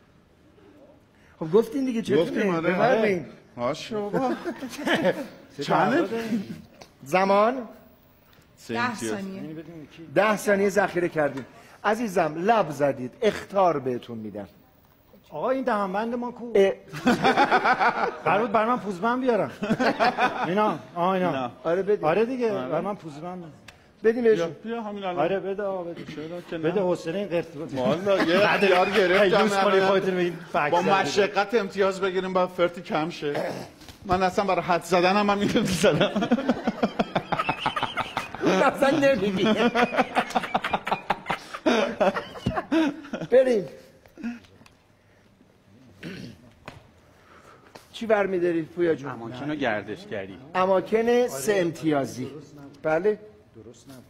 خب گفتین دیگه چطوره؟ بفرمایید. هاشو با. چنده؟ زمان 10 ثانیه. 10 ثانیه ذخیره کردیم. عزیزم لب زدید. اخطار بهتون میدم. آقا این دهنبند ما کو؟ قرار بود برای من پوزبند بیارم. اینا. آره بده. آره دیگه برای من پوزبند بدیم بهشون. بیا همین الان. آره بده آقا بده. بده حسین این قرط. والا یه اختیار گرفتم. با مشقت امتیاز بگیریم با فرتی کم شه. من اصلا برای حد زدنم هم اینو زدم. اصلا نمیبینه. بریم. چی برمی‌داری پویا جون؟ اماکن و گردشگری. اماکن 3 امتیازی. بله؟ درست نبود.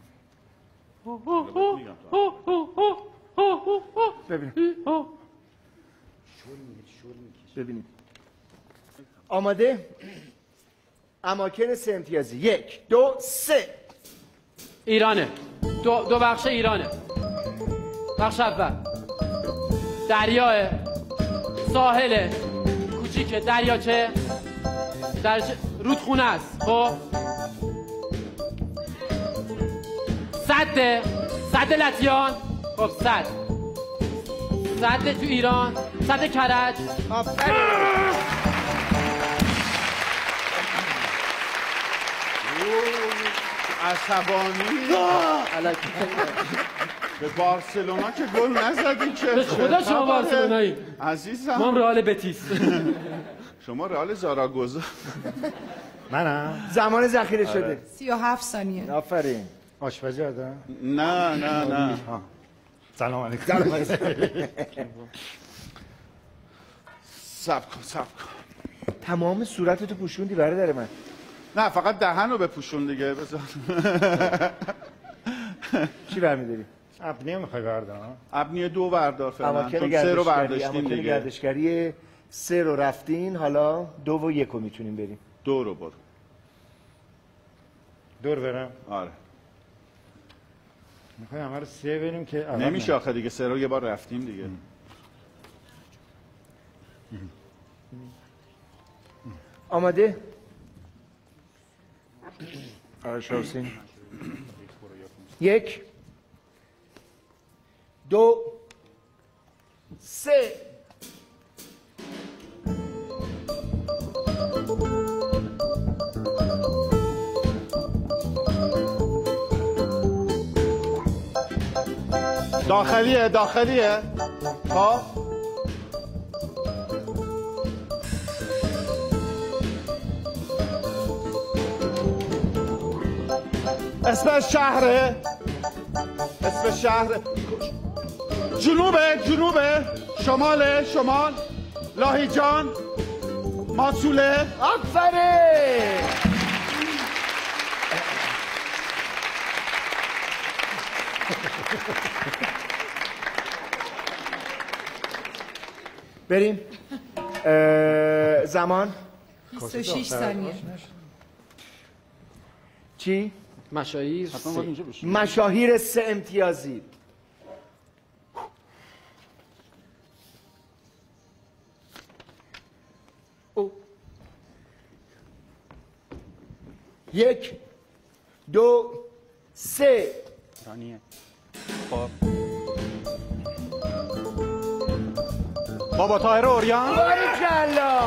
ببینیم. آماده؟ اماکن 3 امتیازی. 1 2 3. ایرانه. دو بخش ایرانه. بخش اول دریاه، ساحل کوچیکه، دریاچه، رودخونه است. خب سد لطیان. خب سد تو ایران، سد کرج. عصبانی به بارسلونا که گل نزدی که. به خدا شما بارسلونایی عزیزم. ما هم رئال بتیس. شما رئال زاراگوزا. منم. زمان ذخیره شده. 37 ثانیه. آفرین. آشپزی آدم؟ نه. سلام علیکم. صبر کن. تمام صورتتو پوشوندی برادر من. نه فقط دهن رو بپوشون دیگه. بذار. چی برمی‌داری؟ ابنیه میخوای بردارم؟ ابنیه 2 بردار فعلا. چون 3 رو برداشتیم دیگه. گردشگری 3 رو رفتین، حالا 2 و 1 رو میتونیم بریم. 2 رو برو. دور برم؟ آره. میخوای همه رو 3 بریم که نمیشه آخه دیگه. 3 رو یه بار رفتیم دیگه. آماده؟ آره شاوسین. 1 2 3. داخلیه. ها اسم شهر جنوبه شمال لاهیجان ماسوله. آفرین. بریم. زمان 26 ثانیه. چی؟ مشاهیر. مشاهیر 3 امتیازی. یک 2 3. ایرانیه. خب بابا طاهر اوریان. باریکلا.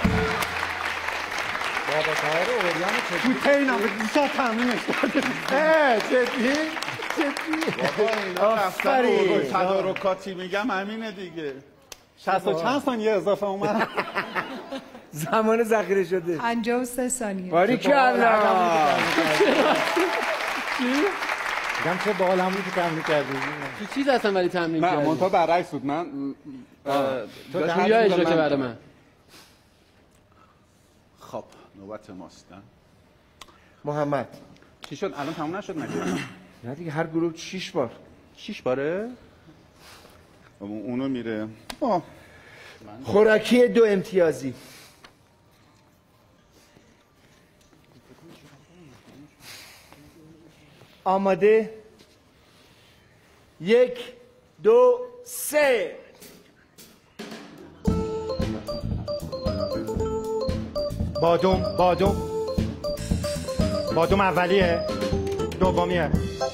بابا طاهر اوریان تو تینم دیشب تمرینش کردم. جدی؟ بابا اینا رفتن تدارکاتی میگم همینه دیگه. 60 و چند ثانیه اضافه اومد. زمان ذخیره شده. 53 ثانیه. باریکلا. میگم چه باحال همونی که تمرین کردی. تو چیز اصلا ولی تمرین کردی؟ نه منتها برعکس بود. من تو پویا اجرا که برای من. خب نوبت ماست. محمد چی شد؟ الان تموم نشد مگه؟ نه دیگه هر گروه 6 بار. 6 باره؟ اونو میره. خوراکی 2 امتیازی. آماده؟ 1 2 3. بادوم اولیه، دومیه.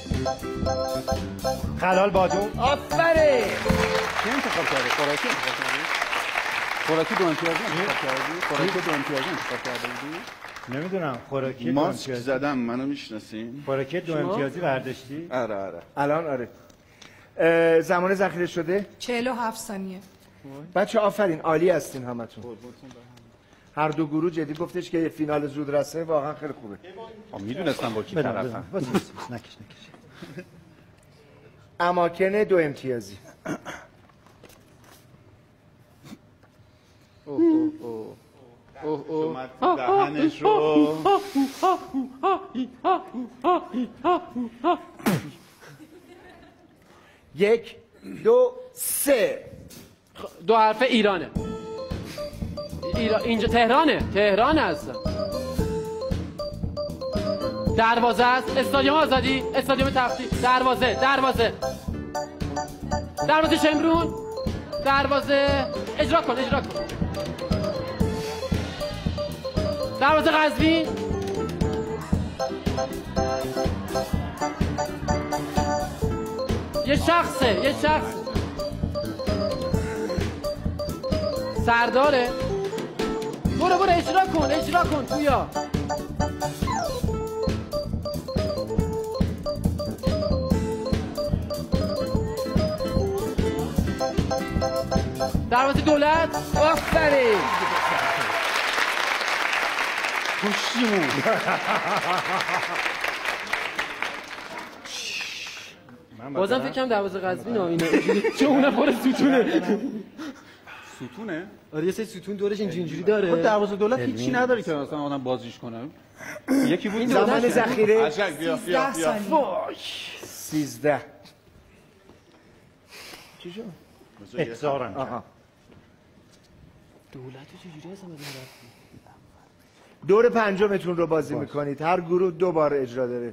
خلال بادوم. آفرین. چی انتخاب کردی؟ خوراکی انتخاب کردی؟ خوراکی 2 امتیازی انتخاب کردی؟ خوراکی 2 امتیازی انتخاب کرده بودی؟ نمیدونم. خوراکی ماسک زدم. منو میشناسین؟ خوراکی 2 امتیازی برداشتی؟ آره. الان آره. زمان ذخیره شده؟ 47 ثانیه. بچه آفرین، عالی هستین همتون. هر دو گروه جدی گفتش که فینال زودرسه واقعا خیلی خوبه. میدونستم با کی طرفم. نکش. اماکن 2 امتیازی. دهنش رو 1 2 3 2 حرف ایرانه. اینجا تهران هستم. دروازه است. استادیوم آزادی، استادیوم تفریح، دروازه شمرون، دروازه اجرا کن. دروازه قزوین، یه شخص سرداره. برو اجرا کن تویا. دروازه دولت. آفرین. خوشیمون. بازم فکرم دروازه قزوین اینا چه اونم پر ستونه. ستونه؟ آره یه سری ستون دورش اینجوری داره. خب دروازه دولت هیچی نداره که مثلا آدم بازیش کنه. یکی بود زمان ذخیره عجب بیا 13. چی شد؟ احضارن. دولت چجوری هستم دور پنجمتون رو بازی میکنید. هر گروه 2 بار اجرا داره.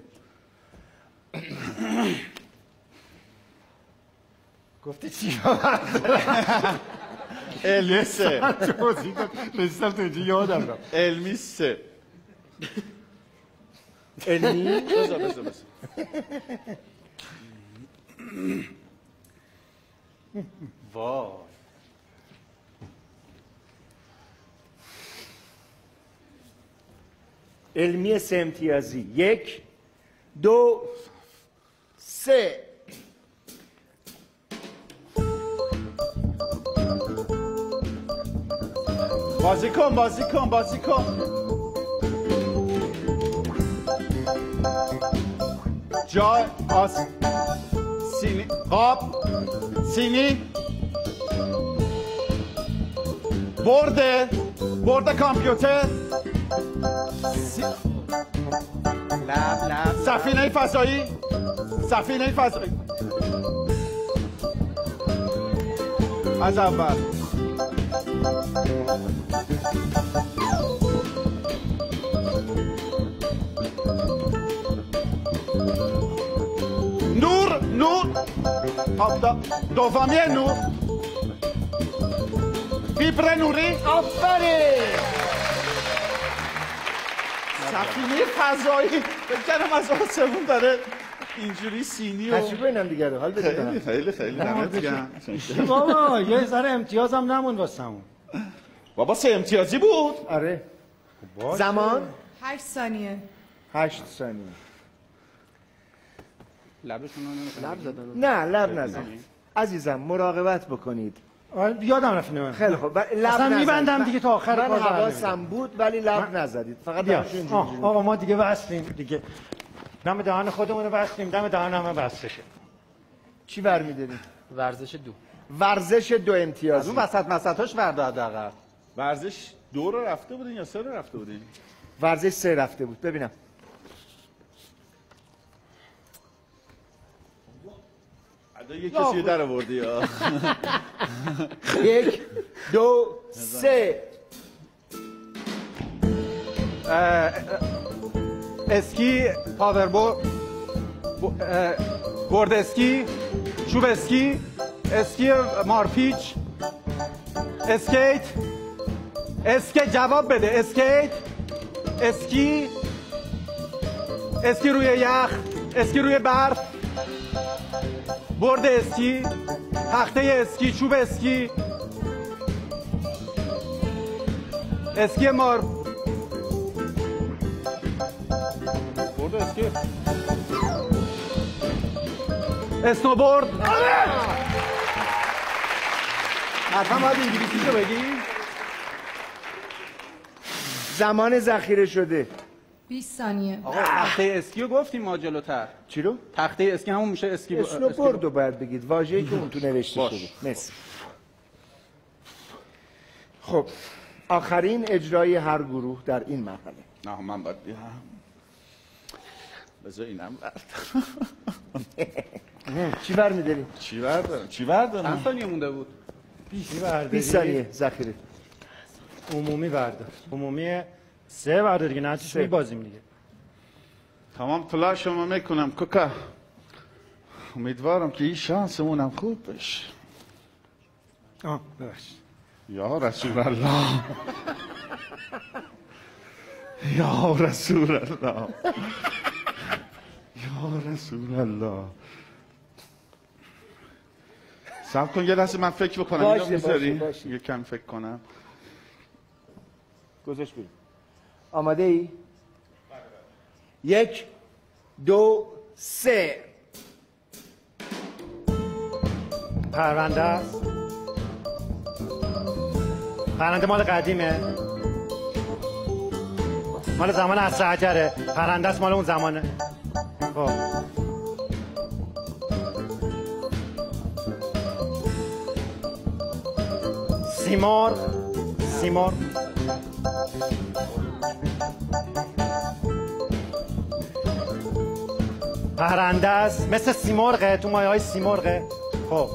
گفتی چی؟ علمی 3 رسیدم تو اینجا یادم رفت. علمی 3 علمی؟ بذار وای علمی 3 امتیازی. 1 2 3 بازی کن جای سینی قاب سینی برد کامپیوتر لب سفینه فضایی از اول نور دومی نور فیبر نوری. آفرین. سفینه فضایی بکنم از آسمون داره اینجوری سینی و تشریف اینم دیگه رو حال بده. خیلی دمت گرم. بابا یه ذره امتیازم نمون واسمون. بابا 3 امتیازی بود. آره. زمان 8 ثانیه. 8 ثانیه. لبشون لب زدن. نه لب نزن عزیزم، مراقبت بکنید. یادم رفت اینو. خیلی خوب. لب اصلا نزن. میبندم دیگه تا آخر من کار. حواسم بود ولی لب نزدید. فقط دهنشون اینجوری. آقا ما دیگه بستیم دیگه. دم دهان خودمون بستیم، دم دهان همه بستشه. چی برمی‌دارید؟ ورزش 2 امتیاز. از اون وسطاش ورده حداقل. ورزش 2 رو رفته بودین یا 3 رو رفته بودین؟ ورزش 3 رفته بود. ببینم. یه کسی در آوردی یا 1 2 3 اسکی، پاوربورد، برد اسکی، چوب اسکی، اسکی مارپیچ، اسکیت، جواب بده. اسکی، اسکی روی یخ، اسکی روی برف، برد اسکی، تخته اسکی، چوب اسکی، اسکی برد اسکی، اسنوبورد. حتما باید انگلیسیشو بگی. زمان ذخیره شده. 20 ثانیه. آقا تخته اسکیو گفتیم ما جلوتر. چی رو؟ تخته اسکی همون میشه اسکی. اسنوبورد رو باید بگید، واژه‌ای که اون تو نوشته شده. مرسی. خب آخرین اجرای هر گروه در این مرحله. نه من باید بیام. بذار اینم چی برمی‌داری؟ چی بردارم؟ چی بردارم؟ چند ثانیه مونده بود؟ 20 ثانیه ذخیره. عمومی بردار. عمومی 3 بردار دیگه، نه چیش میبازیم دیگه. تمام تلاشمو میکنم کوکا. امیدوارم که این شانسمونم خوب بشه. ببخش. یا رسول الله. یا رسول الله. یا رسول الله. صبر کن یه لحظه من فکر بکنم. اینو میذاری؟ یه کم فکر کنم. گذاشت بیرون. آماده ای؟ 1 2 3. پرونده است. پرنده مال قدیمه، مال زمان عصر حجره. پرنده است مال اون زمانه. خب سیمرغ. سیمرغ پرنده است، مثل سیمرغه، تو مایه های سیمرغه. خب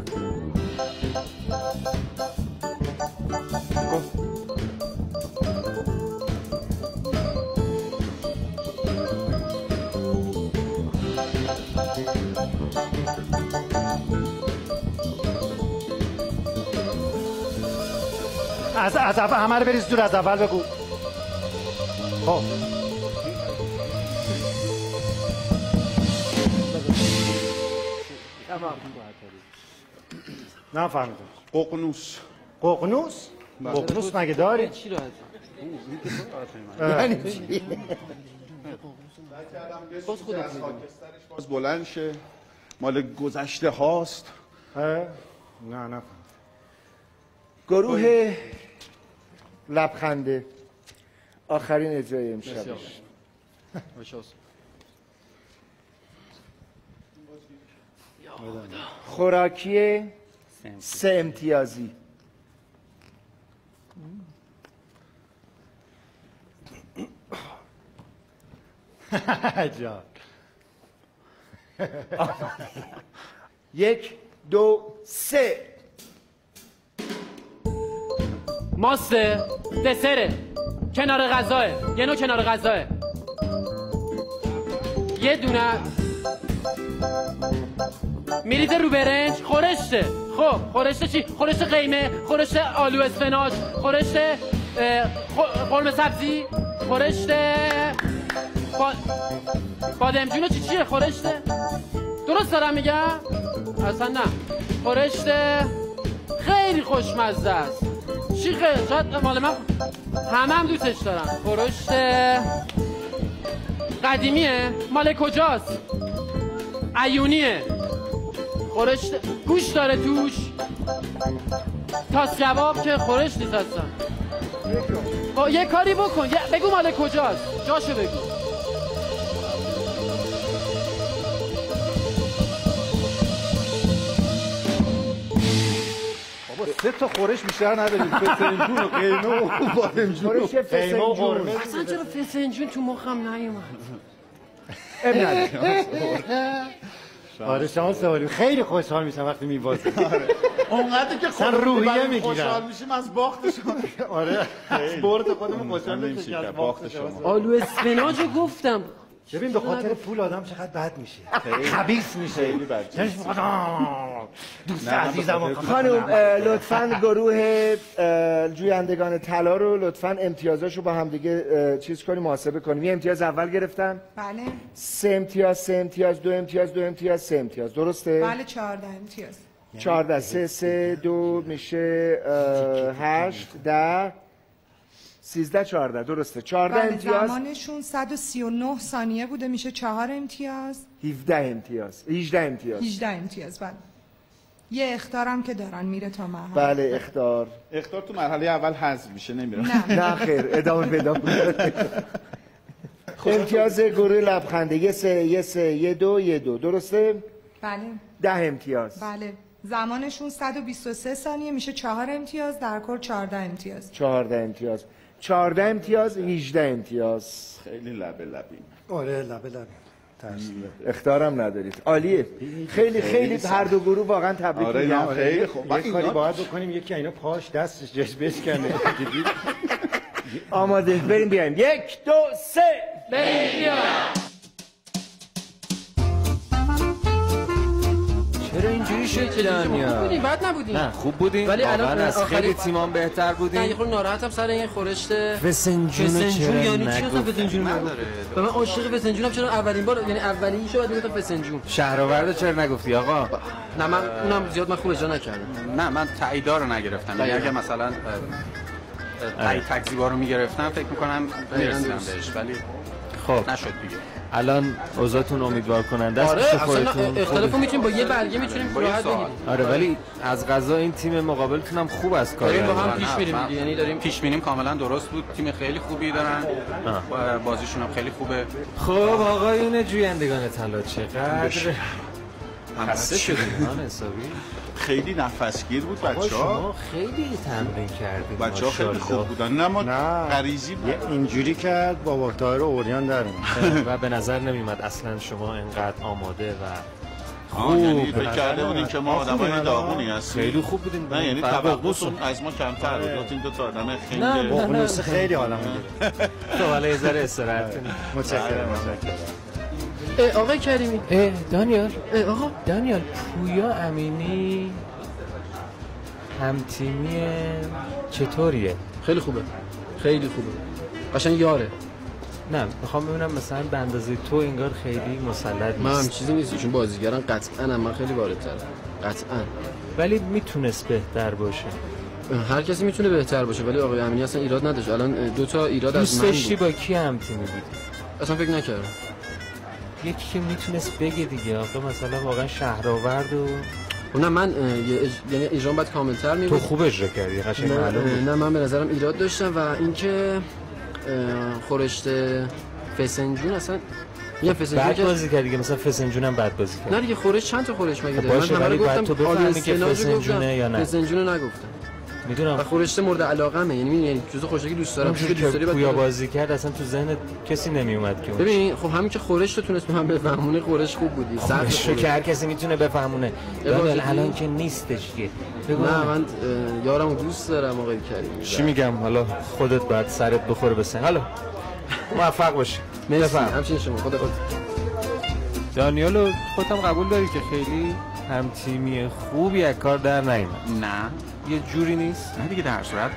از اول همه رو بریز دور، از اول بگو. خب نه فهمیدم. ققنوس. ققنوس؟ ققنوس مگه داری؟ چی رو یعنی چی؟ باز بلند شه. مال گذشته هاست. نه گروه لبخنده آخرین اجرای امشب. خوراکی 3 امتیازی. جان 1 2 3. ماسته، دسره، کنار غذاه، یه نوع کنار غذاه، یه دونه میریزه رو برنج، خورشته. خب خورشته چی؟ خورشته قیمه، خورشته آلو اسفناج، خورشته قرمه سبزی، خورشته بادمجون چیه؟ خورشته درست دارم میگم؟ اصلا نه. خورشته خیلی خوشمزه است. چی خیلی؟ شاید مال من هم دوستش دارم. خورشت قدیمیه. مال کجاست؟ عیونیه. خورشت گوش داره توش. تاس کباب که خورشت نیست اصلا. یه کاری بکن، بگو مال کجاست، جاشو بگو. بابا 3 تا خورش بیشتر نداریم. فسنجون و قیمه و بادمجون و قیمه و قرمه. اصلا چرا فسنجون تو مخم نیومد؟ آره شما سوالی خیلی خوشحال میشم وقتی میبازی. اونقدر که خود روحیه میگیرم. خوشحال میشیم از باخت شما. آره از برد خودمون خوشحال میشیم از باخت شما. آلو اسفناجو گفتم. ببین به خاطر پول آدم چقدر بد میشه، خبیث میشه. خیلی بد. دوست عزیزم. خانم لطفاً گروه جویندگان طلا رو لطفاً امتیازاشو با هم دیگه چیز کنیم، محاسبه کنیم. یه امتیاز اول گرفتن؟ بله. 3 امتیاز، 3 امتیاز، 2 امتیاز، 2 امتیاز، 3 امتیاز. درسته؟ بله 14 امتیاز. 14 3 3 2 میشه 8 10 13 14. درسته. 14 امتیاز. زمانشون 139 ثانیه بوده، میشه 4 امتیاز. 17 امتیاز. 18 امتیاز. 18 امتیاز. بله. یه اخطارم که دارن میره تا مرحله. بله اخطار تو مرحله اول حذف میشه نمیره. نه خیر ادامه بدم. امتیاز گروه لبخنده یه 3 1 2 1 2 درسته؟ بله 10 امتیاز. بله زمانشون 123 ثانیه میشه 4 امتیاز، در کل 14 امتیاز. 14 امتیاز 14 امتیاز 18 امتیاز. خیلی لبه لبی. آره لبه لبی. اختارم ندارید. عالیه. خیلی هر دو گروه واقعا تبریک میگم. آره خیلی خوب. یه کاری باید بکنیم یکی اینا پاش دستش جذبش کنه. آماده بریم بیایم. 1 2 3 بریم بیایم. چرا اینجوری شد دنیا؟ خوب بودیم بد نبودیم. نه خوب بودیم ولی الان از خیلی تیمان بهتر بودیم. نه یه خورده ناراحتم سر این خورشت فسنجون یعنی چی اصلا فسنجون نداره؟ من عاشق فسنجونم. چرا اولین بار یعنی اولین شو بعد میگفتم فسنجون. شهرآورد چرا نگفتی آقا؟ نه من اونم زیاد من خوب اجرا نکردم. نه من تاییدا رو نگرفتم. یعنی اگه مثلا تایید تکذیبا رو میگرفتم فکر میکنم میرسیدم بهش ولی خب نشد دیگه. الان اوضاعتون امیدوار کننده است. آره اصلا اختلافو میتونیم با یه برگه میتونیم راحت بگیریم. آره ولی از قضا این تیم مقابلتون هم خوب از کار داریم با هم پیش میریم. یعنی داریم پیش میریم کاملا درست بود. تیم خیلی خوبی دارن. بازیشون هم خیلی خوبه. خب آقایون جویندگان طلا چقدر خسته شدیم ها حسابی. خیلی نفسگیر بود بچه‌ها. شما خیلی تمرین کردید. بچه‌ها خیلی خوب بودن. نه غریزی بود. اینجوری کرد با واکتایر اوریان در و به نظر نمیومد اصلا شما اینقدر آماده و خوب یعنی فکر کرده بودین که ما آدمای داغونی هستیم. خیلی خوب بودین. نه یعنی توقعتون از ما کمتر بود. این دو تا آدم خیلی ققنوس خیلی حالا میگیره. تو حالا یه ذره استراحت کنید. متشکرم. آقای کریمی دانیال آقا دانیال پویا امینی همتیمی چطوریه؟ خیلی خوبه خیلی خوبه قشنگ یاره. نه میخوام ببینم مثلا به اندازه تو انگار خیلی مسلط نیست. من هم چیزی نیست چون بازیگران قطعا من خیلی واردترم قطعا ولی میتونست بهتر باشه. هر کسی میتونه بهتر باشه ولی آقای امینی اصلا ایراد نداشت. الان دو تا ایراد از من بود. دوست داشتی با کی همتیمی بودی؟ اصلا فکر نکردم. یکی که میتونست بگه دیگه آقا مثلا واقعا شهرآورد و نه من یعنی اجرام باید کامل‌تر می‌بود. تو خوب اجرا کردی قشنگ معلومه. نه من به نظرم ایراد داشتم و اینکه خورشت فسنجون اصلا یه فسنجون بد بازی کرد دیگه مثلا فسنجون هم بد بازی کرد. نه دیگه خورشت چند تا خورشت مگه داره؟ من همه گفتم تو بفهمی که فسنجونه یا نه. فسنجونو نگفتم. میدونم و خورشت مورد علاقمه یعنی جزء خورشتی دوست دارم. چون دوست داری پویا بازی کرد اصلا تو ذهن کسی نمیومد که ببین خب همین که خورشت رو تونست من بفهمونه خورشت خوب بودی. خورشت که هر کسی میتونه بفهمونه. الان که نیستش که نه من یارمو دوست دارم آقای کریمی. چی میگم حالا خودت بعد سرت بخوره به سن. حالا موفق باشی. بفهم همچین شما خدا دانیالو خودم قبول داری که خیلی هم تیمی خوبی از کار در نیامد. نه یه جوری نیست. نه دیگه در صورت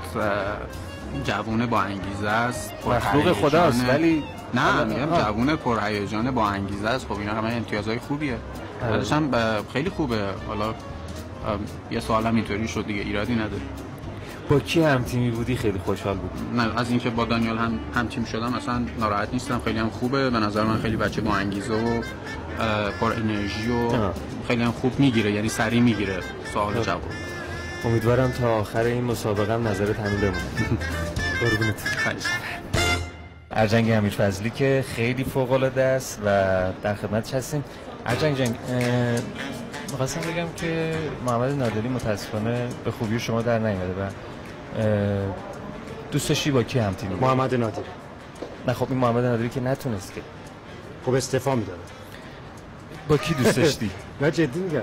جوونه با انگیزه است. مخلوق خداست ولی نه میگم جوونه پرهیجان با انگیزه است. خب اینا همه امتیازهای خوبیه. بعدش هم خیلی خوبه. حالا یه سوالم اینطوری شد دیگه ایرادی نداره. با کی هم تیمی بودی خیلی خوشحال بود؟ نه از اینکه با دانیال هم تیم شدم اصلا ناراحت نیستم. خیلی هم خوبه به نظر من. خیلی بچه با انگیزه و پر انرژی و خیلی هم خوب میگیره یعنی سریع میگیره سوال جواب. امیدوارم تا آخر این مسابقه هم نظرت همین بمونه. قربونت. ارجنگ امیرفضلی که خیلی فوق العاده است و در خدمتش هستیم. ارجنگ جنگ می‌خواستم بگم که محمد نادری متاسفانه به خوبی شما در نیامده و دوست داشتی با کی هم تیم؟ محمد نادری. نه خب این محمد نادری که نتونست که. خب استعفا میداد. با کی دوست داشتی؟ نه جدی میگم.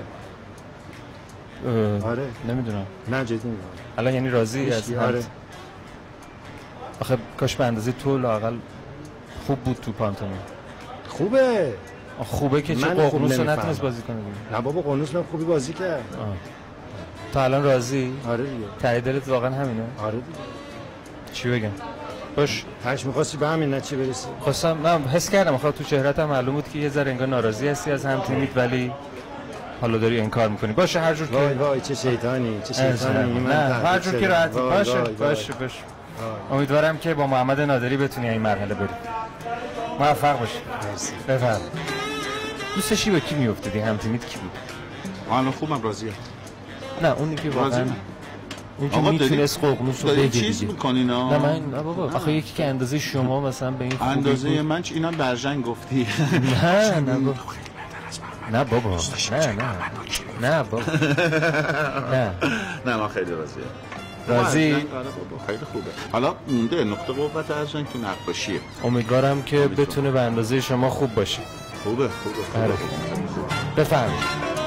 آره نمیدونم. نه جدی میگم. الان یعنی راضی هستی؟ آره. آخه کاش به اندازه تو لااقل خوب بود تو پانتومیم. خوبه. خوبه که چه ققنوس رو نتونست بازی کنه دیگه. نه بابا ققنوس من خوبی بازی کرد. تا الان راضی؟ آره دیگه. ته دلت واقعا همینه؟ آره دیگه. چی بگم؟ باش. هرچی می‌خواستی به همین نتیجه برسی. خواستم من حس کردم آخه تو چهرهت هم معلوم بود که یه ذره انگار ناراضی هستی از هم تیمیت ولی حالا داری انکار می‌کنی. باشه هر جور که وای چه شیطانی چه شیطانی. نه هر جور که راحتی. باشه. امیدوارم که با محمد نادری بتونی این مرحله بری. موفق باشی. مرسی. بفرمایید. دوست داشتی با کی میافتادی؟ هم تیمیت کی بود؟ الان خوبم راضیه. نه اونی که واقعا اون که آقا میتونست ققنوس رو بگه چیز دیگه. میکنین نه من نه بابا آخه یکی که اندازه شما مثلا به این خوبی اندازه بود. من چه اینا برژن گفتی نه بابا نه بابا نه بابا نه من خیلی راضیه راضی؟ خیلی خوبه. حالا مونده نقطه قوت ارژن که نقاشیه. امیدوارم که بتونه به اندازه شما خوب باشه. خوبه. بفرمایید.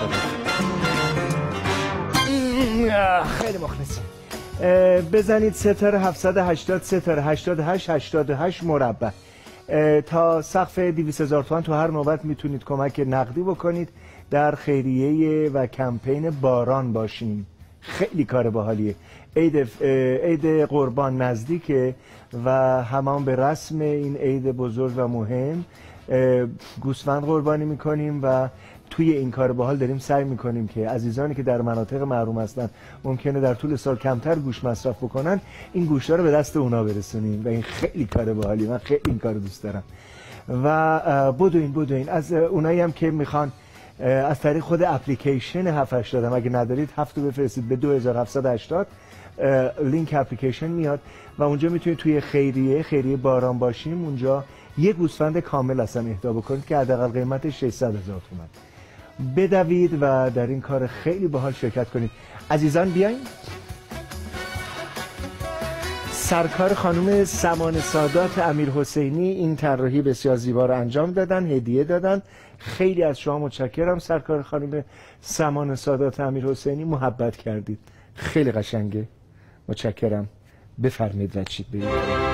خیلی مخلصیم. بزنید ستاره 780 ستاره 88 88 مربع. تا سقف 200,000 تومان تو هر نوبت میتونید کمک نقدی بکنید در خیریه و کمپین باران باشیم. خیلی کار باحالیه. عید قربان نزدیکه و همان به رسم این عید بزرگ و مهم گوسفند قربانی میکنیم و توی این کار باحال داریم سعی میکنیم که عزیزانی که در مناطق محروم هستن ممکنه در طول سال کمتر گوشت مصرف بکنن این گوشت‌ها رو به دست اونا برسونیم و این خیلی کار باحالی. من خیلی این کار دوست دارم و بدوین از اونایی هم که میخوان از طریق خود اپلیکیشن 780 اگه ندارید 7 رو بفرستید به 2780 لینک اپلیکیشن میاد و اونجا میتونید توی خیریه باران باشیم اونجا یه گوسفند کامل اصلا اهدا بکنید که حداقل قیمتش 600,000 تومان. بدوید و در این کار خیلی باحال شرکت کنید. عزیزان بیاین. سرکار خانم سمان سادات امیرحسینی این طراحی بسیار زیبا رو انجام دادن، هدیه دادن. خیلی از شما متشکرم سرکار خانم سمان سادات امیرحسینی، محبت کردید. خیلی قشنگه. متشکرم. بفرمایید رچید برید.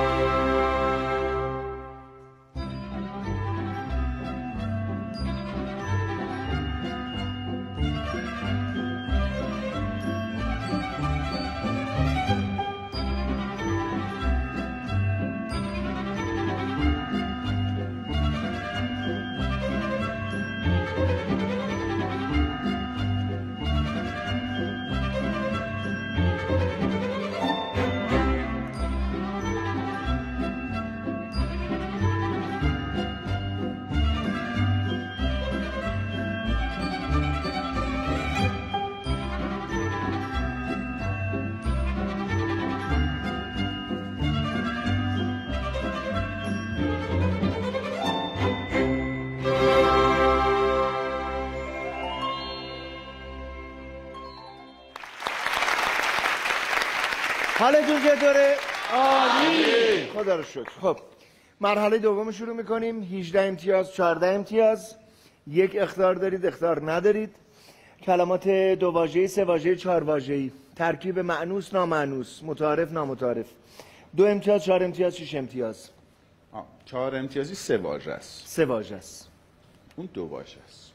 حالتون چطوره؟ عالی. خدا رو شکر. خب مرحله دوم شروع میکنیم. 18 امتیاز 14 امتیاز. یک اخطار دارید، اخطار ندارید. کلمات دو واژه‌ای، سه واژه‌ای، چهار واژه‌ای. ترکیب مأنوس نامأنوس، متعارف نامتعارف. 2 امتیاز 4 امتیاز 6 امتیاز. 4 امتیازی 3 واژه است. 3 واژه است. اون 2 واژه است.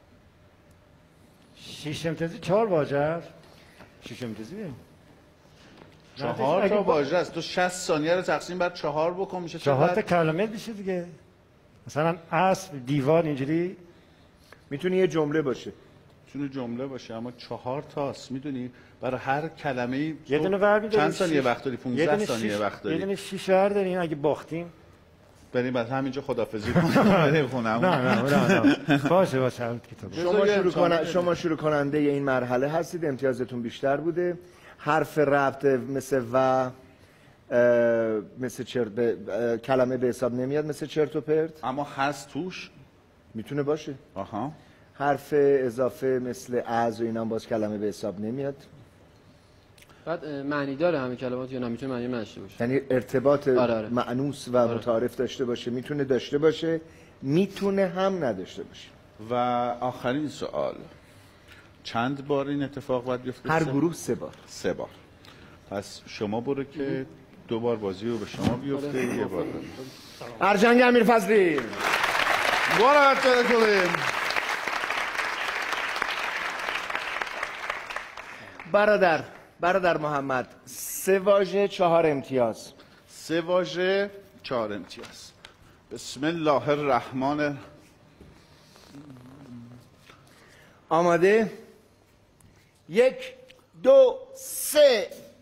6 امتیازی 4 واژه است. 6 امتیازی 4 تا واژه است. تو 60 ثانیه رو تقسیم بر 4 بکن میشه 4 تا کلمه میشه دیگه. مثلا اسب، دیوار، اینجوری میتونه یه جمله باشه. میتونه جمله باشه اما 4 تاست. میدونی برای هر کلمه یه دونه ور می‌داریم. چند ثانیه وقت داری؟ 15 ثانیه وقت داری. یه دونه 6 ور داریم. اگه باختیم بریم بعد همینجا خدافظی کنیم بریم خونمون. نه باشه کتاب. شما شروع کننده این مرحله هستید. امتیازتون بیشتر بوده. حرف ربط مثل و مثل کلمه به حساب نمیاد، مثل چرت و پرت. اما هست توش میتونه باشه. آها. حرف اضافه مثل از و اینا باز کلمه به حساب نمیاد. بعد معنی داره همه کلمات یا نه میتونه معنی نداشته باشه؟ یعنی ارتباط آره. مأنوس و متعارف داشته باشه. میتونه داشته باشه، میتونه هم نداشته باشه. و آخرین سوال، چند بار این اتفاق باید بیفته؟ هر گروه 3 بار. 3 بار. پس شما برو که 2 بار بازی رو به شما بیفته، 1 بار. ارجنگ امیرفضلی. برو کنیم. برادر محمد 3 واژه 4 امتیاز. 3 واژه 4 امتیاز. بسم الله الرحمن. آماده؟ 1 2 3.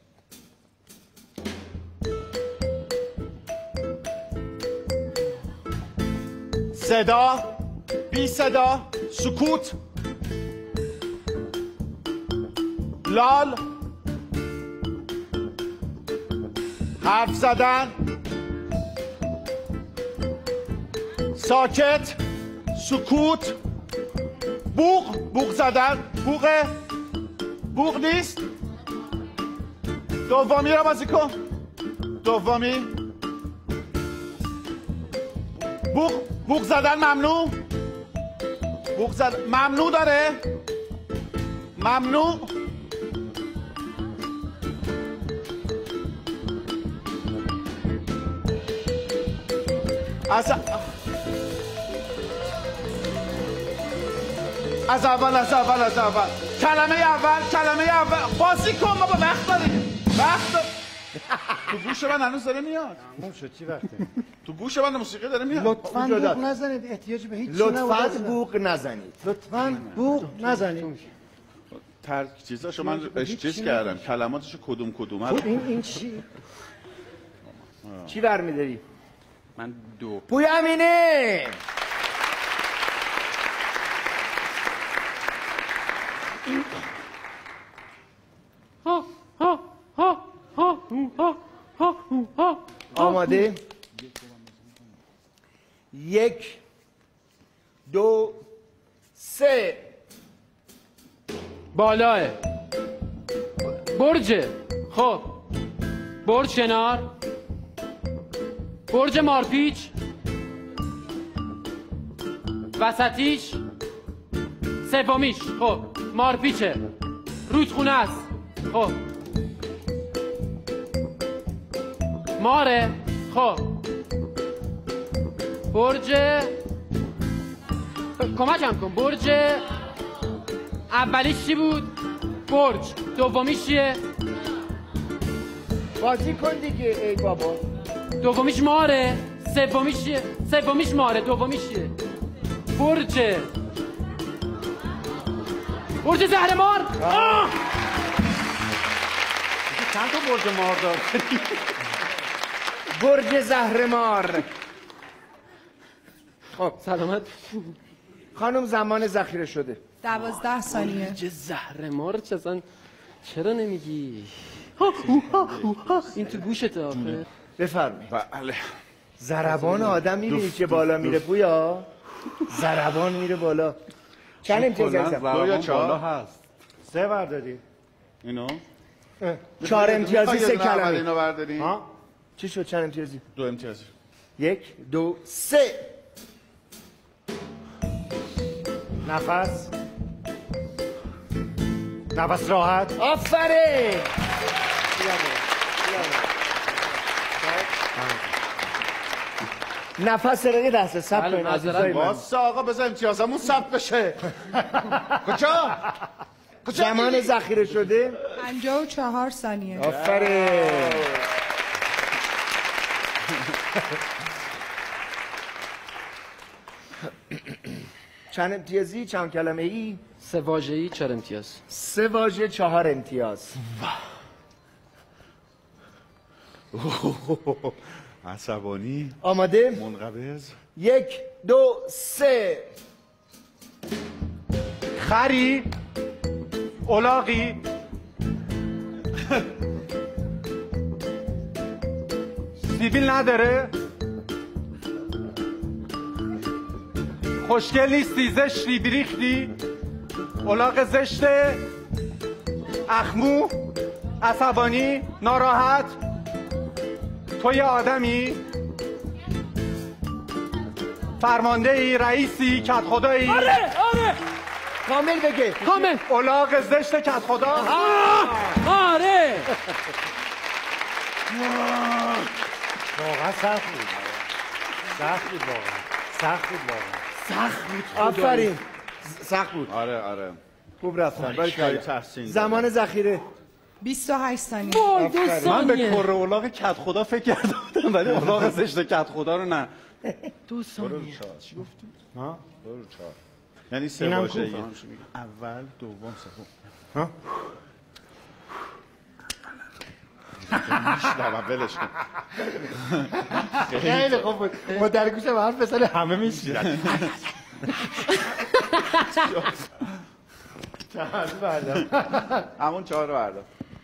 صدا، بی صدا، سکوت. لال، حرف زدن، ساکت، سکوت، بوق زدن، بوق نیست. دومی رو بازی کن. دومی بوق زدن ممنوع. بوق زدن ممنوع داره. ممنوع. از اول کلمه اول بازی کن بابا. وقت داریم. تو گوش من هنوز داره میاد. چی وقته؟ تو گوش من موسیقی داره میاد. لطفاً بوق نزنید، احتیاج به هیچ چیزی لطفاً بوق نزنید. لطفاً بوق نزنید. ترک چیزاشو من چیز کردم، کلماتشو کدوم این چی؟ چی برمی‌داری؟ من 2. پوی امینه. آماده؟ 1 2 3. بالاه. برجه. خب برج کنار. برج مارپیچ. وسطیش. سومیش. خب مارپیچه. رودخونه است. خب ماره. خب برج کمکم کن. برج اولیش چی بود؟ برج. دومیش چیه؟ بازی کن دیگه ای بابا. دومیش ماره. سومیش چیه؟ سومیش ماره. دومیش چیه؟ برج زهرمار. چند تا برج مار دار؟ برج زهرمار. خب سلامت. خانم زمان ذخیره شده. 12 ثانیه. برج زهرمار چرا نمیگی؟ این تو گوشت آخه. بفرمایید. بله. ضربان آدم میبینی که بالا میره پویا. ضربان میره بالا. چند امتیاز هستم؟ 2 یا 4 هست. 3 برداری. اینو 4 امتیازی 3 کلمه. اینو برداری. چی شد؟ چند امتیازی؟ 2 امتیازی. 1 2 3. نفس راحت. آفرین. نفس رقی دسته سب کنید عزیزای من. واسه آقا بذار امتیازمون ثبت بشه. کجا؟ زمان ذخیره شده 54 ثانیه. آفرین. چند امتیازی؟ چند کلمه ای؟ 3 واژه‌ای 4 امتیاز. 3 واژه 4 امتیاز. عصبانی. آماده؟ منقبض. 1 2 3. خری. الاغی. سیبیل نداره. خوشگل نیستی، زشتی، بیریختی. الاغ زشته. اخمو. عصبانی. ناراحت. تو یه آدمی. فرمانده ای، رئیسی، کت خدایی. آره کامل بگه. کامل. الاغ زشت کت خدا. آره. واقعا سخت بود. سخت بود. آفرین. سخت بود. آره. خوب رفتن. کاری تحسین. زمان ذخیره 28 ثانیه. من به کره الاغ کت خدا فکر کرده بودم ولی الاغ زشت کت خدا رو نه. 2 ثانیه. چی گفتی؟ ها؟ 2 رو 4. یعنی 3 اینم واژه. خوبه. اول، دوم، سوم. ها؟ میشنوم ولش کن. خیلی خوب بود. ما در گوشم حرف بزنه همه میشنن. همون 4 رو بردار.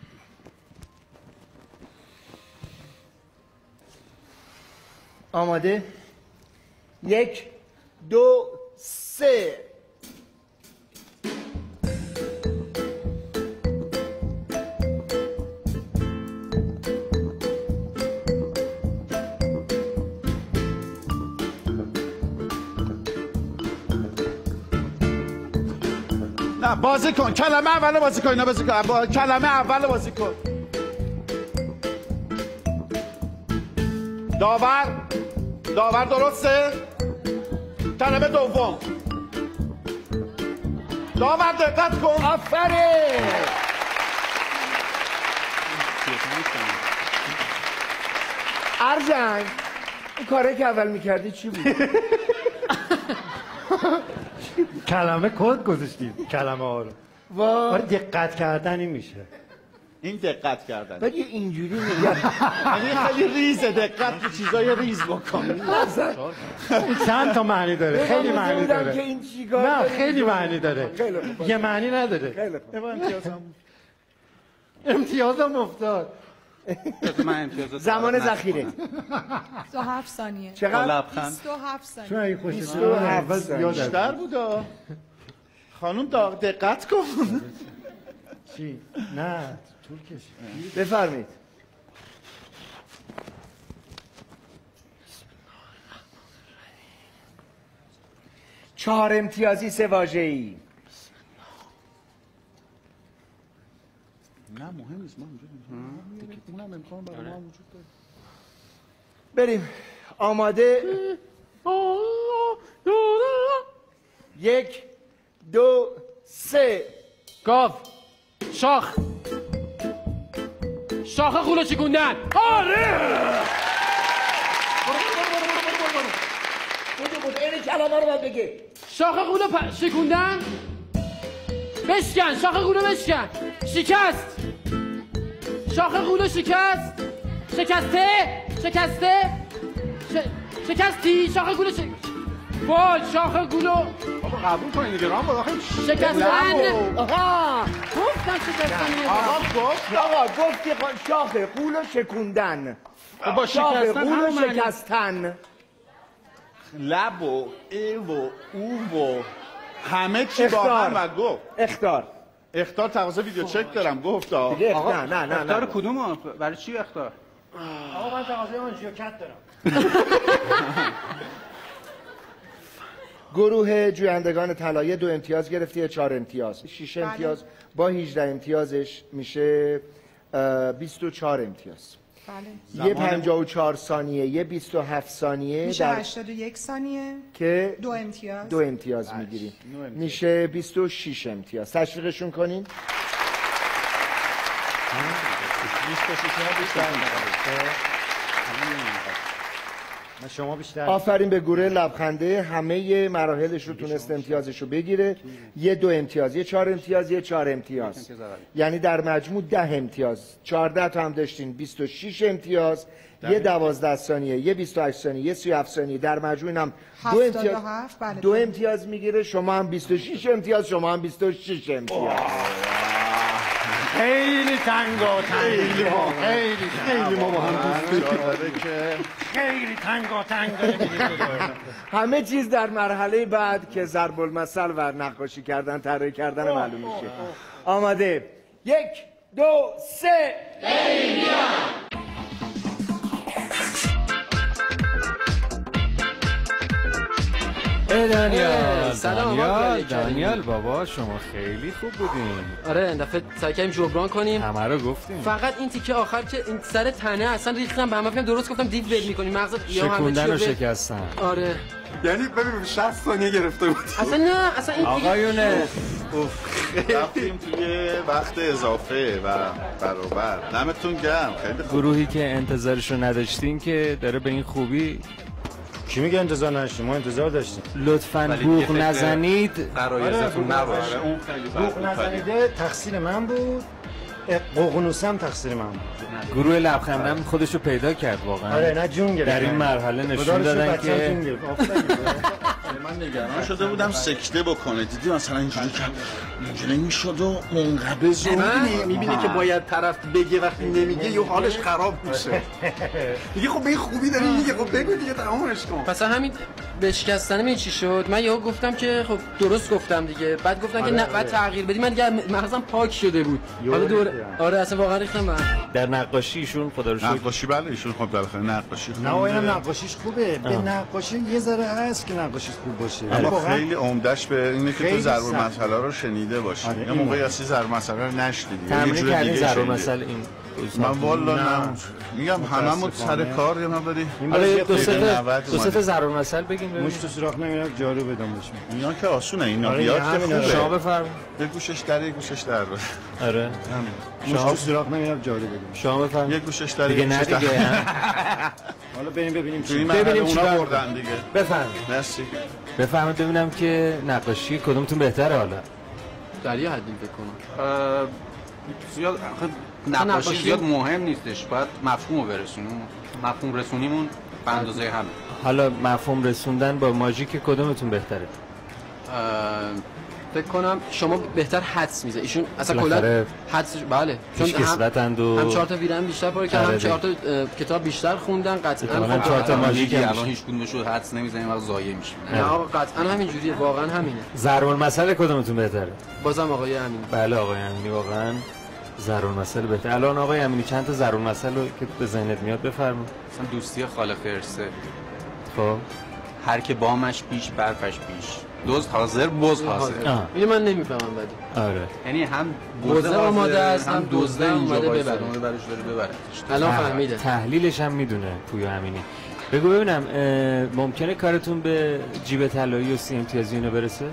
آماده؟ 1 2 3 نه بازی کن، کلمه اول بازی کن، اینا بازی کن، کلمه اول بازی کن. داور درسته؟ کلمه دوم. داور دقت کن. آفرین. ارجنگ این کاره که اول میکردی چی بود؟ کلمه کد گذاشتیم کلمه ها رو. وای دقت کردنی میشه. این دقت کردن. ولی اینجوری میگم یعنی خیلی ریزه، دقت به چیزای ریز بکن. چند تا معنی داره، خیلی معنی داره. که این چیکار نه خیلی معنی داره. یه معنی نداره. خیلی خوب. امتیازم افتاد. زمان ذخیره 27 ثانیه. چقدر؟ 27 ثانیه. چون اگه خوشت 27 ثانیه بیشتر بودا. خانم دقت کن. چی؟ نه طول کشید. بفرمایید. چهار امتیازی 3 واژه‌ای. نه مهم نیست، ما اونم امکان برای ما وجود داره. بریم. آماده؟ 1 2 3 گاو شاخ غولو چکوندن. آره بود این کلمه رو باید بگه. شاخ غولو شکوندن. بشکن شاخ غولو بشکن. شکست شاخ غولو شکست. شکستی شاخ غولو وای شاخ غولو بابا قبول کنید دیگه رام بود. شکستن. آها گفتم شکستن. آقا گفتی شاخ غولو شکوندن. با شاخ شکستن غولو شکستن. لب و ای و او و همه چی با هم و گفت. اخطار تقاضا ویدیو چک دارم گفت. دیگه نه اخطار کدوم؟ برای چی اخطار؟ آقا من تقاضای آنژیوکت دارم. گروه جویندگان طلایه 2 امتیاز گرفتی، 4 امتیاز، 6 امتیاز با 18 امتیازش میشه 24 امتیاز. بله. یه 54 ثانیه، یه 27 ثانیه میشه 81 ثانیه که 2 امتیاز. 2 امتیاز میگیریم. میشه 26 امتیاز. تشویقشون کنین. 26 شما بیشتر. آفرین به گروه لبخنده، همه مراحلش رو تونست امتیازش رو بگیره. یه 2 امتیاز، یه 4 امتیاز، یه 4 امتیاز، یعنی در مجموع 10 امتیاز. 14 تا هم داشتین، 26 امتیاز، یه 12 ثانیه، یه 28 ثانیه، یه 37 ثانیه، در مجموع اینم 2 امتیاز. 2 امتیاز میگیره. شما هم 26 امتیاز، شما هم 26 امتیاز. خیلی تنگا خیلی ما با هم دوست خیلی تنگا همه چیز در مرحله بعد که ضرب المثل و نقاشی کردن، طراحی کردن معلوم میشه. آماده 1 2 3 دانیال بابا شما خیلی خوب بودین. آره این دفعه سعی کردیم جبران کنیم. همه رو گفتیم. فقط این تیکه آخر که این سر تنه اصلا ریختم به همه. فکر درست گفتم دیو ول می‌کنیم مغزت یا همه چی شکوندن و شکستن. آره یعنی ببین 60 ثانیه گرفته بود. اصلا نه اصلا این آقایونه رفتیم توی وقت اضافه و برابر. دمتون گرم. خیلی خوب. گروهی که انتظارشو نداشتین که داره به این خوبی. کی میگه انتظار نداشتیم؟ ما انتظار داشتیم. لطفاً بوق نزنید. قرایزتون نباشه. اون خیلی بوق نزنیده تقصیر من بود. ققنوسم تقصیر من بود. گروه لبخندم خودشو پیدا کرد واقعا. آره نه جون گرفت. در این مرحله نشون دادن که من نگران شده بودم سکته بکنه، دیدی مثلا اینجوری که اینجوری میشد و منقبض و میبینی که باید طرف بگه وقتی نمیگه یه حالش خراب میشه. دیگه خب به این خوبی داری میگه، خب بگو دیگه تمامش کن. پس همین بشکستن من چی شد؟ من یهو گفتم که خب درست گفتم دیگه، بعد گفتن که نه بعد تغییر بدی، من دیگه مغزم پاک شده بود. حالا آره اصلا واقعا ریختم من. در نقاشی ایشون خدا رو شکر نقاشی بله ایشون خب بالاخره نقاشی نه اینم نقاشیش خوبه، به نقاشی یه ذره هست که نقاشیش خوب باشه. اما خیلی عمدهش به اینه که تو ضرب المثل رو شنیده باشی. یه موقعی اصلا ضرب المثل رو نشنیدی. تمرین کردین ضرب المثل این من والا نه میگم هممون سر کار یه مقداری. آره دو سه تا ضرب المثل بگیم ببینیم. مشت سوراخ نمیرم جارو بدم بهش. اینا که آسونه، اینا بیاد که خوبه. شما بفرمایید. یه گوشش در یه گوشش در. آره مشت سوراخ نمیرم جارو بدم. شما بفرمایید. یه گوشش در دیگه نه دیگه. حالا ببینیم چی اونا بردن دیگه. بفرمایید. مرسی. بفرمایید ببینم که نقاشی کدومتون بهتره حالا. دریا حدی بکنم. زیاد نقاشی زیاد مهم نیستش، باید مفهومو برسونیم. مفهوم رسونیمون به اندازه همه. حالا مفهوم رسوندن با ماژیک کدومتون بهتره؟ فکر کنم شما بهتر حدس میزه. ایشون اصلا کلا حدس بله، چون هم 4 تا ویرم بیشتر پاره کردن، هم 4 تا کتاب بیشتر خوندن قطعا. هم 4 تا ماژیک الان هیچ کدومشو حدس نمیزنیم، وقت ضایع میشه. نه آقا قطعا همینجوریه، واقعا همینه. ضرب المثل کدومتون بهتره؟ بازم آقای امینی. بله آقای امینی واقعا ضرب المثل بهتر. الان آقای امینی چند تا ضرب المثل رو که به ذهنت میاد بفرمایید. مثلا دوستی خالق ارسه. خب هر که بامش پیش برفش پیش، دزد حاضر بز حاضر. اینو من نمیفهمم بدی. آره یعنی هم بزه آماده است، هم دزده اومده ببرش داره ببره. الان فهمیده. تحلیلش هم میدونه پویا امینی. بگو ببینم ممکنه کارتون به جیب طلایی و 30 امتیازی اینو برسه؟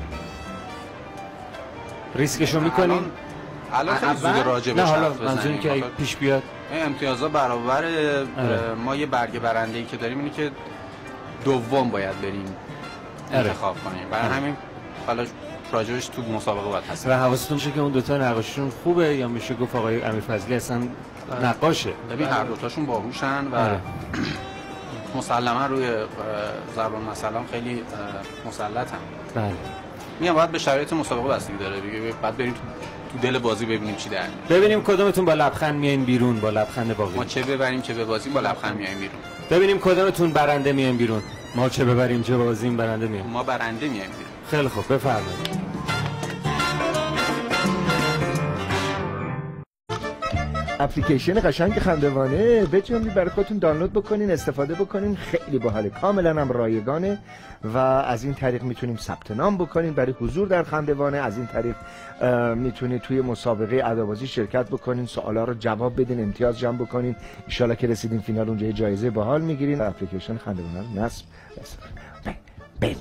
ریسکشو میکنین؟ الان خیلی زود راجع بهش نه حالا منظورم که پیش بیاد امتیازها برابر ما یه برگه برنده‌ای که داریم اینه که دوم باید بریم انتخاب کنیم. برای همین حالا راجعش تو مسابقه باید هست. و حواستون باشه که اون دوتا نقاشیشون خوبه یا میشه گفت آقای امیرفضلی اصلا نقاشه؟ ببین هر دوتاشون باهوشن و مسلما روی ضرب المثل خیلی مسلطن. بله میگم باید به شرایط مسابقه بستگی داره دیگه، بعد بریم تو دل بازی ببینیم چی در میاد. ببینیم کدومتون با لبخند میاین بیرون، با لبخند باقی. ما چه ببریم چه ببازیم با لبخند میایم بیرون. ببینیم کدومتون برنده میایم بیرون. ما چه ببریم چه ببازیم برنده میایم. ما برنده میایم بیرون. خیلی خوب بفرمایید. اپلیکیشن قشنگ خندوانه بتونید برای خودتون دانلود بکنین، استفاده بکنین، خیلی باحاله، کاملا هم رایگانه و از این طریق میتونیم ثبت نام بکنین برای حضور در خندوانه. از این طریق میتونید توی مسابقه ادابازی شرکت بکنین، سوالا رو جواب بدین، امتیاز جمع بکنین. ان که رسیدین فینال اونجا جایزه باحال میگیرین. اپلیکیشن خندوانه رو نصب ببین.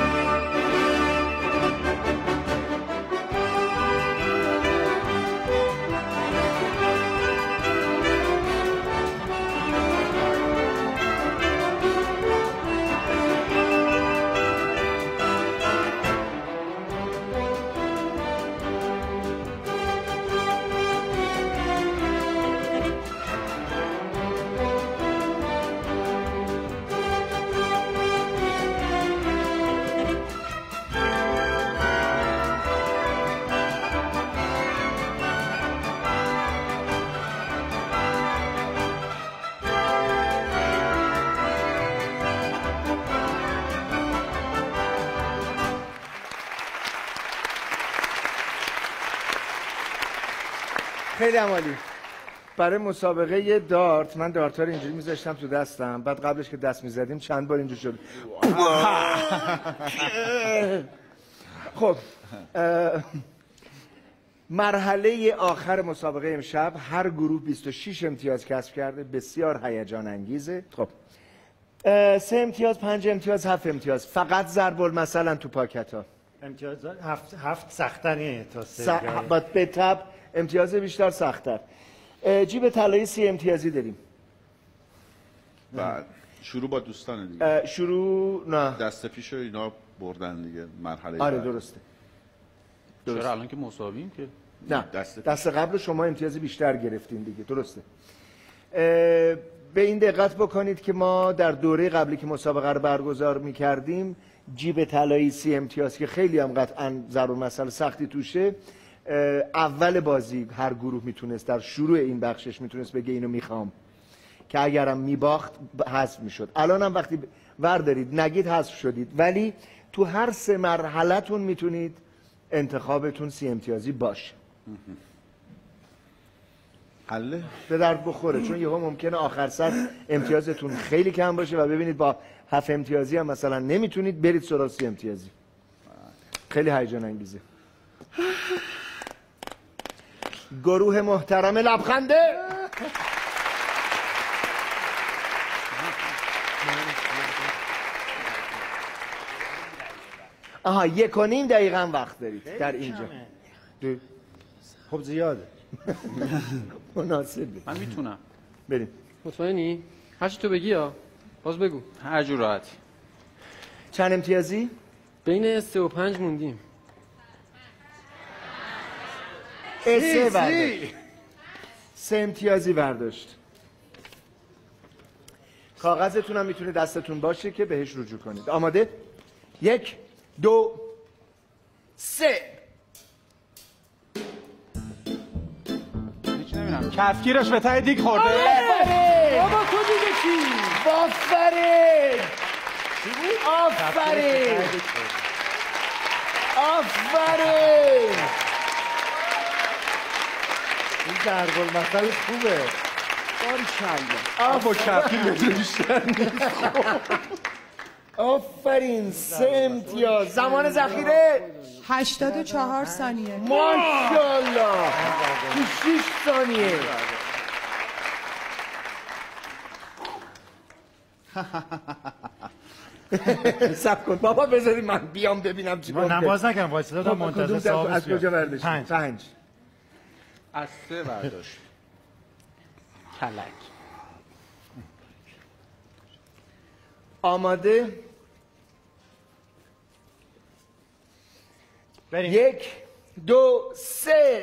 خیلی عالی. برای مسابقه دارت من دارت‌ها رو اینجوری میذاشتم تو دستم، بعد قبلش که دست میزدیم چند بار اینجوری شد. خب مرحله آخر مسابقه امشب هر گروه 26 امتیاز کسب کرده، بسیار هیجان انگیزه. خب 3 امتیاز، 5 امتیاز، 7 امتیاز، فقط ضرب المثل تو پاکت ها. امتیازات 7 سخت‌ترینه تا 3 به تبع امتیاز بیشتر سخت‌تر. جیب طلایی 30 امتیازی داریم. بعد شروع با دوستان دیگه. شروع نه دست پیش اینا بردن دیگه مرحله. آره درسته. چرا الان که مساویم که نه دست قبل شما امتیاز بیشتر گرفتین دیگه. درسته. به این دقت بکنید که ما در دوره قبلی که مسابقه رو برگزار می‌کردیم جیب طلایی 30 امتیاز که خیلی هم قطعا ضرور مسئله سختی توشه، اول بازی هر گروه میتونست در شروع این بخشش میتونست بگه اینو میخوام، که اگرم میباخت حذف میشد. الان هم وقتی وردارید نگید حذف شدید، ولی تو هر 3 مرحله‌تون میتونید انتخابتون 30 امتیازی باشه. حله به درد بخوره، چون یهو ممکنه آخر سر امتیازتون خیلی کم باشه و ببینید با 7 امتیازی هم مثلا نمیتونید برید سراغ 30 امتیازی. خیلی هیجان انگیزه. گروه محترم لبخنده. آها 1.5 دقیقه وقت دارید در اینجا. خب زیاده. مناسبه. من میتونم. بریم. مطمئنی؟ هرچی تو بگی ها. باز بگو. هر جور راحتی. چند امتیازی؟ بین 3 و 5 موندیم. 3 برداشت. 3 امتیازی برداشت. کاغذتون هم میتونه دستتون باشه که بهش رجوع کنید. آماده؟ 1 2 3. هیچ نمیدونم. کفگیرش به ته دیگ خورده. بابا تو دیگه چی؟ آفرین آفرین آفرین. این درگل مسئله خوبه. باریکلا. با کفگیر بدون بیشتر نیست. آفرین. 3 امتیاز. زمان ذخیره 84 ثانیه. ماشاءالله. 6 ثانیه. سب کن بابا، بذاری من بیام ببینم چی من نباز نکنم، وایسادم منتظر صاحبش از کجا برداشت؟ 5. از 3 برداشت. کلک. آماده؟ بریم. 1 2 3.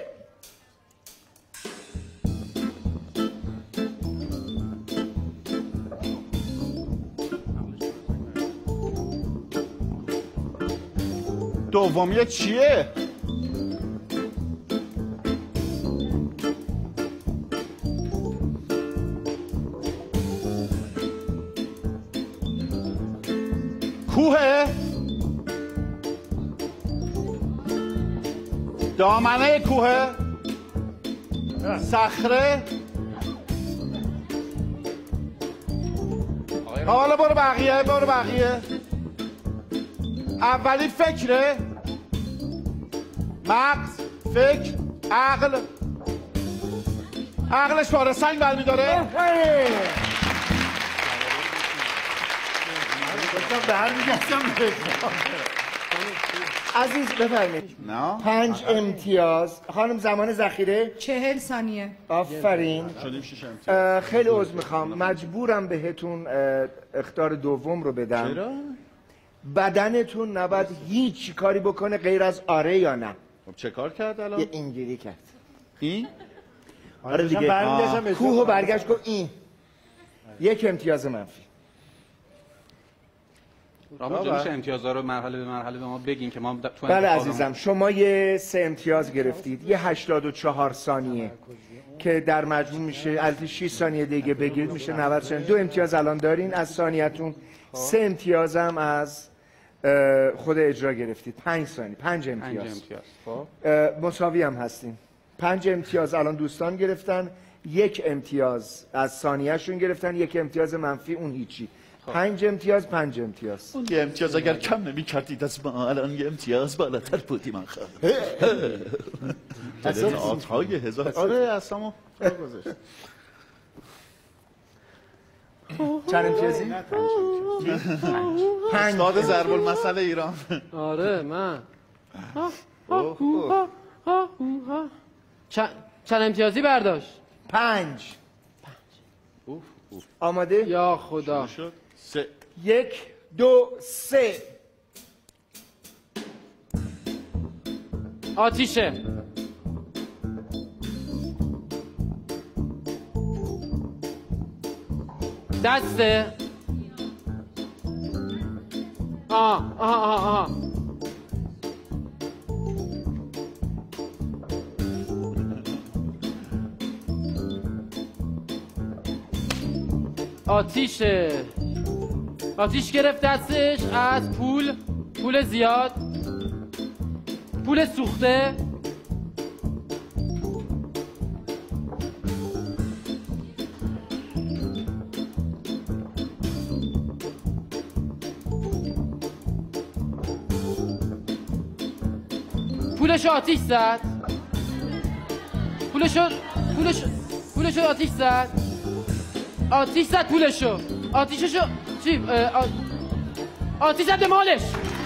دومیه چیه؟ کوه؟ دامنه کوه؟ صخره؟ حالا برو بقیه. اولی فکره، مغز، فکر، عقل. عقلش باره سنگ برمیداره. عزیز بفرمایید. نه 5 امتیاز. خانم زمان ذخیره 40 ثانیه. آفرین. شدیم 6 امتیاز. خیلی عذر میخوام، مجبورم بهتون اخطار دوم رو بدم. چرا؟ بدنتون نباید هیچ کاری بکنه غیر از آره یا نه. خب چه کار کرد الان؟ یه اینجوری کرد. این؟ آره دیگه. کوه و برگشت گفت این. 1 امتیاز منفی. راما جلوش امتیازها رو مرحله به مرحله به ما بگین که ما تو بله عزیزم، شما یه 3 امتیاز گرفتید، یه 84 ثانیه که در مجموع میشه البته 6 ثانیه دیگه بگیرید میشه 90 ثانیه. 2 امتیاز الان دارین از ثانیتون، 3 امتیاز هم از خود اجرا گرفتید. 5 ثانیه، 5 امتیاز. مساوی هم هستین. 5 امتیاز الان دوستان گرفتن، 1 امتیاز از ثانیه‌شون گرفتن، 1 امتیاز منفی اون هیچی. 5 امتیاز 5 امتیاز. اون یه امتیاز اگر کم نمی کردید از ما الان یه امتیاز بالاتر بودیم آخه. اطاعت‌های هزار. آره اصلا گذاشت. چند امتیازی؟ 5. استاد ضرب المثل ایران. آره من. چند امتیازی برداشت؟ 5. آماده؟ یا خدا. 1 2 3. آتیشه. دسته. آها آتیش گرفت دستش از پول زیاد، پول سوخته، پولشو آتیش زد، پولشو آتیش زد، آتیش زد پولشو، آتیششو چی؟ آتیش زد به مالش.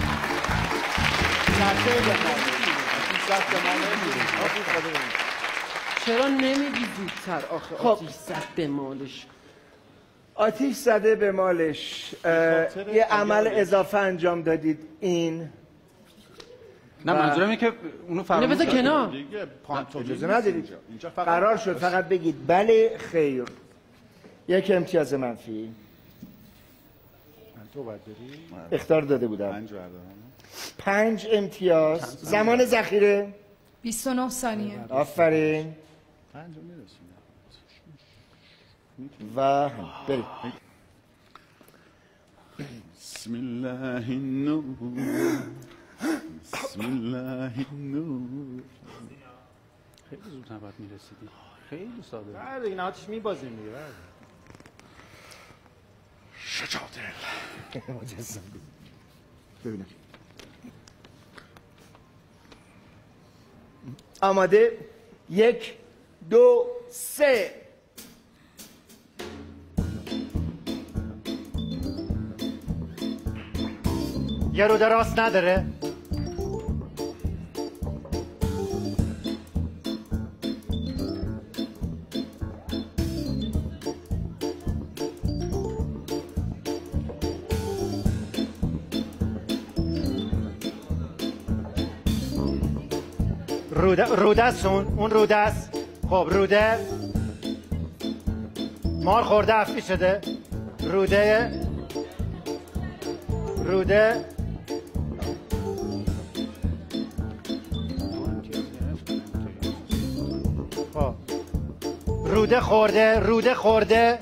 چرا نمیگی زودتر آخه؟ آتیش زد به مالش. آتیش زده به مالش. یه عمل اضافه انجام دادید این. نه منظورم اینه که اونو فراموش بذار کنار. اجازه ندارید. قرار شد فقط بگید بله خیر. یک امتیاز منفی. تو باید بری؟ اخطار داده بودم. 5 امتیاز. زمان ذخیره 29 ثانیه. آفرین. 5 میرسیم. و برید. بسم الله النور بسم الله النور. خیلی زود نباید میرسیدی، خیلی ساده. بعد این آتیش میبازیم دیگه. شجاع دل مجسم ببینم. آماده 1 2 3. یه رو راست نداره. روده است اون روده است. خب روده مار خورده افتی شده. روده خب روده خورده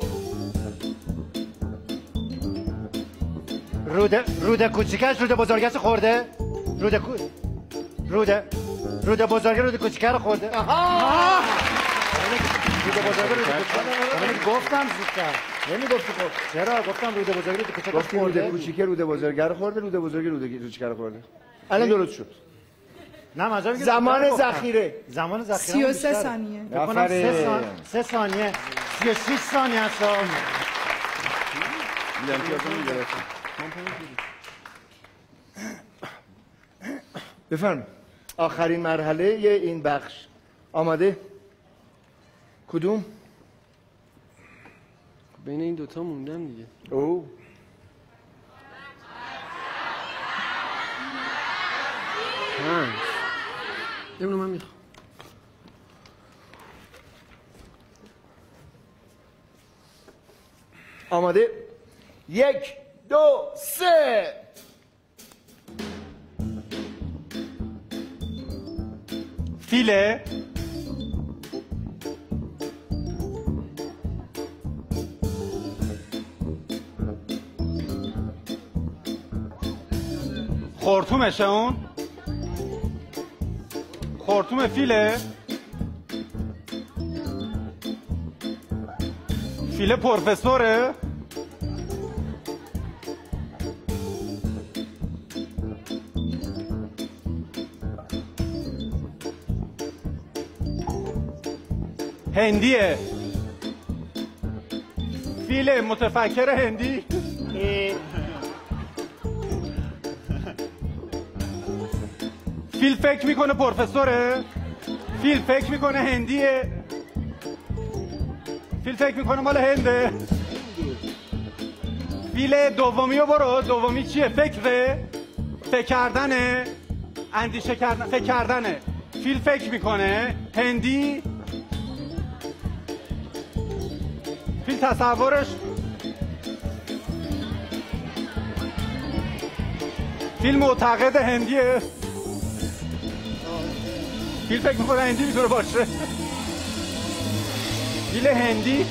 روده کوچیکش روده بزرگش خورده. روده بزرگه روده کوچیکه رو خورده. روده بزرگه روده کوچیکه. گفتم زودتر. نمیگفتی خب. چرا گفتم روده بزرگه روده کوچیکه رو خورده. روده کوچیکه روده بزرگه رو خورده. روده بزرگه روده کوچیکه رو خورده. الان درست شد. نه منظورم زمان ذخیره 33 ثانیه. بکنم 3 ثانیه 36 ثانیه است. بفرم. آخرین مرحله یه این بخش. آماده؟ کدوم؟ بین این دوتا موندم دیگه. او اینو من میخوام. آماده 1 2 3. فیله خورتومشه اون خورتوم فیله فیله پروفسوره هندیه فیل متفکر هندی فیل فکر میکنه پروفسوره فیل فکر میکنه هندیه فیل فکر میکنه مال هنده فیل دومی رو برو دومی چیه فکر کردنه اندیشه کردن فکر کردنه فیل فکر میکنه هندی فیل تصورش فیل معتقد هندیه. فیل فکر میکنه هندی میتونه باشه. فیل هندی.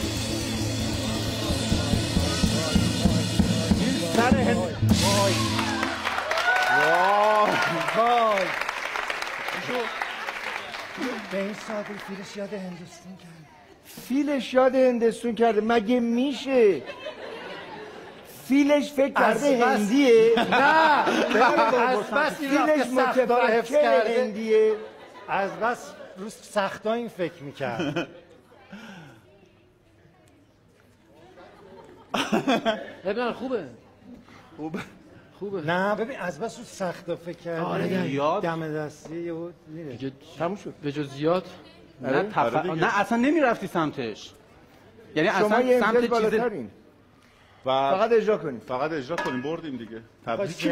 فیل سر هندی. وای وای به این سادگی فیلش یاد هندوستان کرد. فیلش یاد هندوستان کرده؟ مگه میشه؟ فیلش فکر کرده هندیه؟ نه از بس این فیلش متفکر هندیه. از بس روز سختا این فکر میکرد. ببین خوبه نه ببین از بس رو سختا فکر کرده. آره یاد دم دستی و میره. تموم شد. به جزئیات نه اصلا نمیرفتی سمتش. یعنی اصلا سمت چیز فقط اجرا کنیم. فقط اجرا کنیم بردیم دیگه. تبریک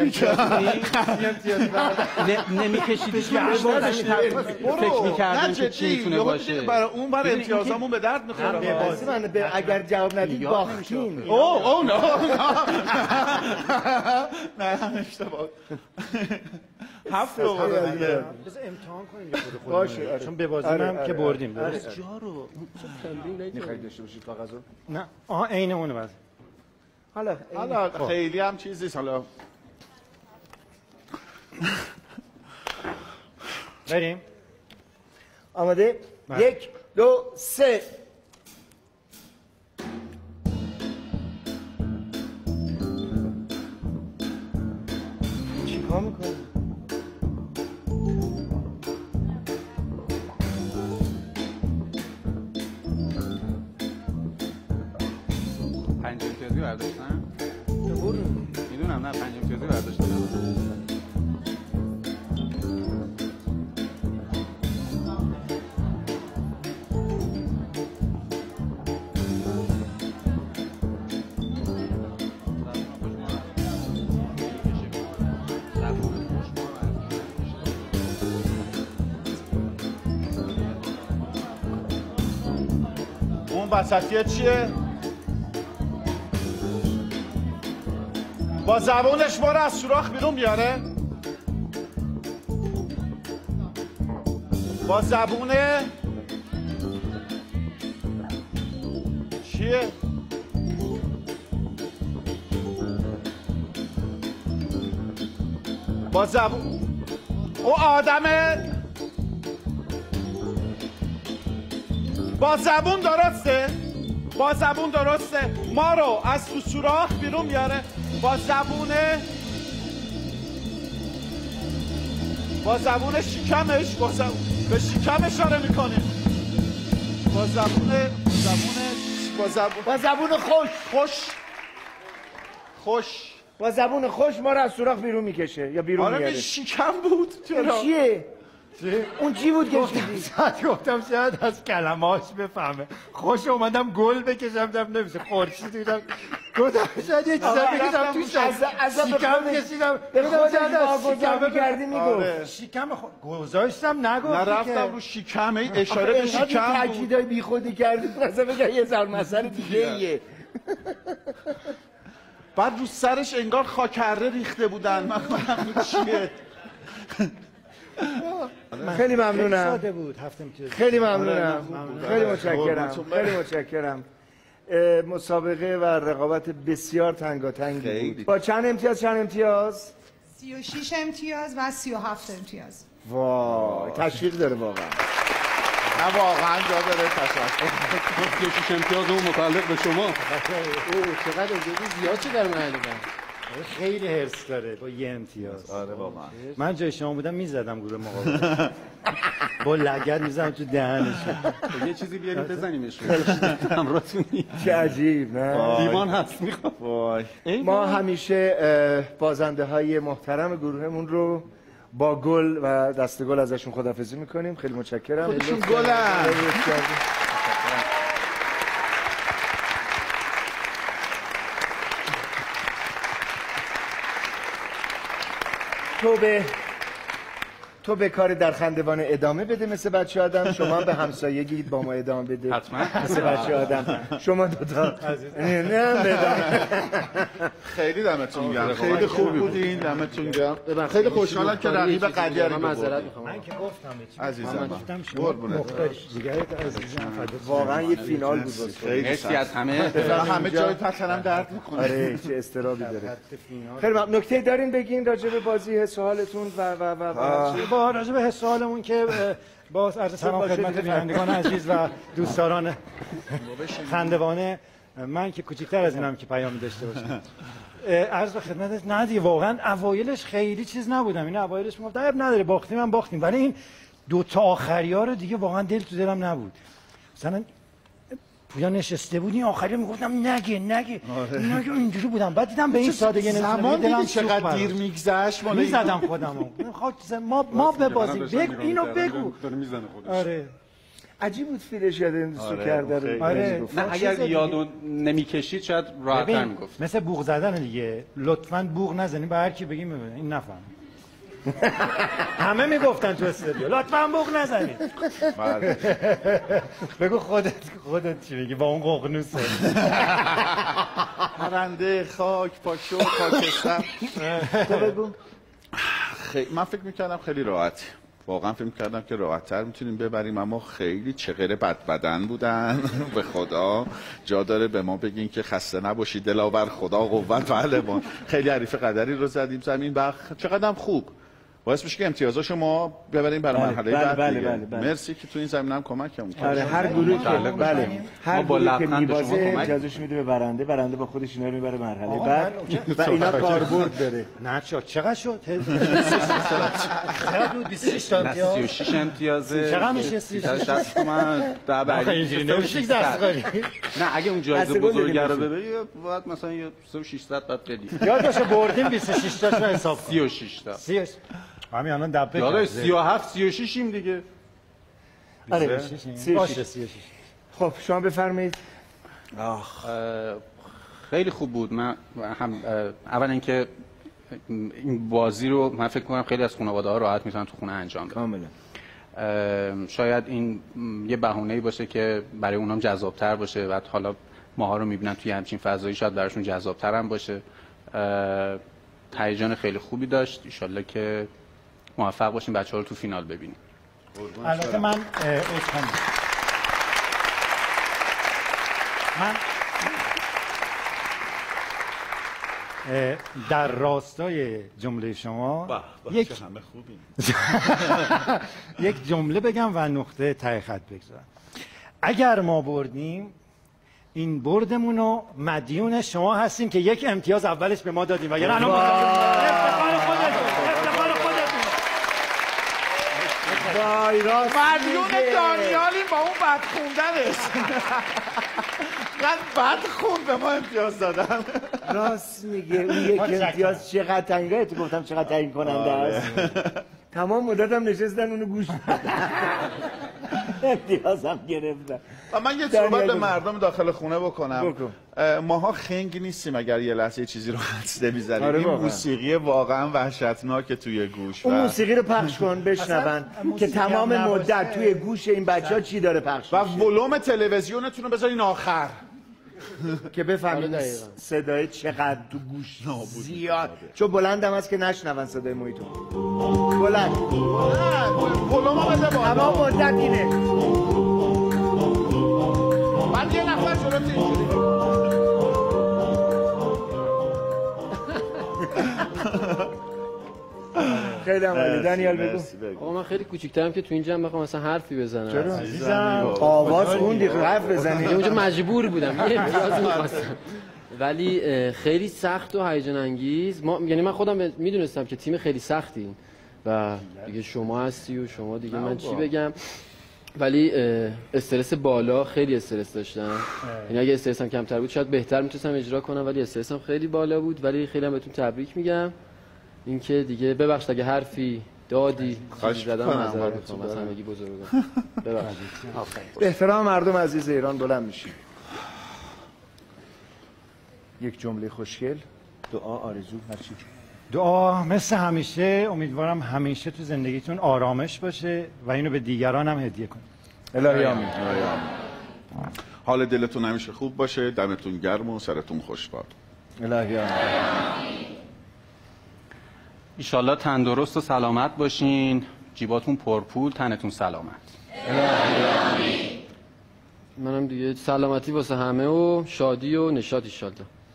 نمیکشیدی که فکر می‌کردن که چی میتونه باشه. برای اون برای امتیازمون به درد می‌خوره. اگر جواب ندید باختیم. اوه نه نه اشتباه. هفت رو بذار امتحان کنیم باشه چون ببازیم هم که بردیم. درست جا رو می‌خواید داشته باشید کاغذو؟ نه عین اونه بعد. حالا خیلی هم چیز نیست. حالا بریم. آماده؟ 1 2 3 چیکار میکنی؟ پنج امتیازی برداشتن؟ میدونم نه 5 امتیازی برداشتن. اون وسطیه چیه؟ با زبونش ما رو از سوراخ بیرون بیاره. با زبونه چیه؟ با زبون او آدمه. با زبون درسته. با زبون درسته ما رو از تو سوراخ بیرون بیاره. با زبون شکمش به شکم اشاره میکنه. با زبون خوش با زبون خوش ما رو از سوراخ بیرون میکشه یا بیرون میاره. آره شکم بود. چرا؟ چیه؟ اون چی بود که گفتم شاید از کلمه‌اش بفهمه. خوش اومدم گل بکشم دم نمیشه. خورشید دیدم گفتم شاید یه چیزا بکشم توش. شکم کشیدم. به خودت شکم کردی میگفت. شکم گذاشتم نگفت. نرفتم رو شکم اشاره به شکم بود. تاکیدای بیخودی کردی مثلا بگم یه ذره مسئله دیگه‌ایه. بعد رو سرش انگار خاکره ریخته بودن. من چیه؟ خیلی ممنونم. خیلی ممنونم. خیلی متشکرم. مسابقه و رقابت بسیار تنگاتنگی بود. با چند امتیاز؟ 36 امتیاز و 37 امتیاز. وای تشویق داره واقعا. نه واقعا جا داره تشکر. 36 امتیاز اون متعلق به شما. چقدر زیاد چه در من خیلی حرص داره با یه امتیاز. آره واقعا. من جای شما بودم میزدم گروه مقابل. با لگد میزدم تو دهنش. یه چیزی بیاریم بزنیمش. امراتون چه عجیب نه؟ لیوان هست میخوام. وای. ما همیشه بازنده های محترم گروهمون رو با گل و دست گل ازشون خداحافظی میکنیم. خیلی متشکرم. خودشون گلن. تو به کار در خندوانه ادامه بده مثل بچه آدم، شما هم به همسایگید با ما ادامه بده حتما مثل بچه آدم. شما دوتا نه خیلی دمتون گرم، خیلی خوب بودین، دمتون گرم. خیلی خوشحالم که رقیب قدیاری رو معذرت میخوام. من که گفتم عزیزم جیگرت عزیزم واقعا یه فینال بود. مرسی از همه. همه جای پسرم درد میکنه. آره چه استرابی داره. خیلی ممنون. نکته دارین بگین راجع به بازی حس و حالتون و با راجع به حس و حالمون که باز عرض سلام خدمت بینندگان عزیز و دوستداران خندوانه. من که کوچیک‌تر از اینم که پیامی داشته باشم عرض به خدمتت ندی. واقعا اوایلش خیلی چیز نبودم، این اوایلش میگفت عیب نداره باختیم هم باختیم، ولی این دو تا آخری‌ها رو دیگه واقعا دل تو دلم نبود. مثلا پویا نشسته بود این آخری میگفتم نگه اینجوری بودم، بعد دیدم به این سادگی زمان دیدی چقدر دیر میگذشت میزدم خودمو ما ببازیم بگو اینو بگو. آره عجیب بود فیلش یاد سو کرده. آره نه اگر یادو نمیکشید شاید راحت‌تر میگفت. مثل بوق زدن دیگه، لطفاً بوق نزنید به هر کی بگیم این نفهم. همه میگفتن تو استودیو لطفاً بوق نزنید. بگو خودت چی میگی با اون ققنوسه. پرنده خاک پاشو خاکستر. تو بگو. من فکر میکردم خیلی راحت، واقعا فکر کردم که راحت‌تر میتونیم ببریم، اما خیلی چغره بد بدن بودن. به خدا جا داره به ما بگین که خسته نباشید، دلاور خدا قوت پهلوان. خیلی حریف قدری رو زدیم زمین و چقدرم خوب باعث میشه که امتیازاشو ما ببریم برای مرحله بعد دیگه. مرسی که تو این زمینه هم کمکمون کردید. آره هر گروهی که هر گروهی که میبازه امتیازش میده به برنده با خودش اینا رو میبره مرحله بعد و اینا کاربرد داره. نه چقدر شد؟ چقدر بود 26 تا امتیاز؟ 36 امتیاز. چقدر میشه 36 دست من در بعد اینجوری نمیشه دستکاری. نه اگه اون جایزه بزرگه رو ببری باید مثلا یه 3600 بعد بدی. یادش بردیم 26 تاشو حساب 36 تا. همین الان دبه یادش 37 36 ایم دیگه. آره 36. خب شما بفرمایید. خیلی خوب بود. من هم اولا اینکه این بازی رو من فکر کنم خیلی از خانواده‌ها راحت میتونن تو خونه انجام بدن. کاملا. شاید این یه بهونه‌ای باشه که برای اونام جذاب‌تر باشه، بعد حالا ماها رو میبینن توی همچین فضایی شاید براشون جذاب‌تر هم باشه. هیجان خیلی خوبی داشت. ان شاءالله که موفق باشیم بچه‌ها رو تو فینال ببینیم. البته من در راستای جمله شما یک جمله بگم و نقطه ته خط بگذارم. اگر ما بردیم این بردمون رو مدیون شما هستیم که یک امتیاز اولش به ما دادیم و یعنی الان افتخار خودتون مدیون دانیالی با اون بد خوندنش. بد خون به ما امتیاز دادن. راست میگه اون یک امتیاز چقدر تعیین تو گفتم چقدر تعیین کننده است. تمام مدتم نشستن اونو گوش امتیازم گرفتن. و من یه صحبت به مردم داخل خونه بکنم. ماها خنگ نیستیم اگر یه لحظه چیزی رو حدس نمی‌زنیم. این موسیقی واقعا وحشتناک توی گوش. اون موسیقی رو پخش کن بشنون که تمام مدت توی گوش این بچه‌ها چی داره پخش میشه. و ولوم تلویزیونتون رو بذارین آخر که بفهمید صدای چقدر تو گوش زیاد، چون بلندم هست که نشنون صدای محیطو. بلند ولوم بده بالا. تمام مدت اینه. بعد یه نفر شروع اینجوری خیلی عالی. دانیال بگو. آقا من خیلی کوچیک‌ترم که تو این جمع بخوام مثلا حرفی بزنم. چرا عزیزم آواز خوندی حرف بزنی. اونجا مجبور بودم یه امتیاز می‌خواستم. ولی خیلی سخت و هیجان انگیز. یعنی من خودم میدونستم که تیم خیلی سختی و دیگه شما هستی و شما دیگه من چی بگم. ولی استرس بالا، خیلی استرس داشتم. یعنی اگه استرسم کمتر بود شاید بهتر میتونستم اجرا کنم، ولی استرسم خیلی بالا بود. ولی خیلی هم بهتون تبریک میگم. اینکه دیگه ببخشید اگه حرفی دادی چیزی زدم معذرت میخوام از همگی بزرگان. ببخشید. به احترام مردم عزیز ایران بلند میشیم. یک جمله خوشگل، دعا، آرزو، هر چی. دعا مثل همیشه امیدوارم همیشه تو زندگیتون آرامش باشه و اینو به دیگران هم هدیه کنید. الهی آمین. حال دلتون همیشه خوب باشه، دمتون گرم و سرتون خوشباد. الهی آمین. ایشالله تندرست و سلامت باشین، جیباتون پرپول، تنتون سلامت. منم دیگه سلامتی واسه همه و شادی و نشاط ایشالله.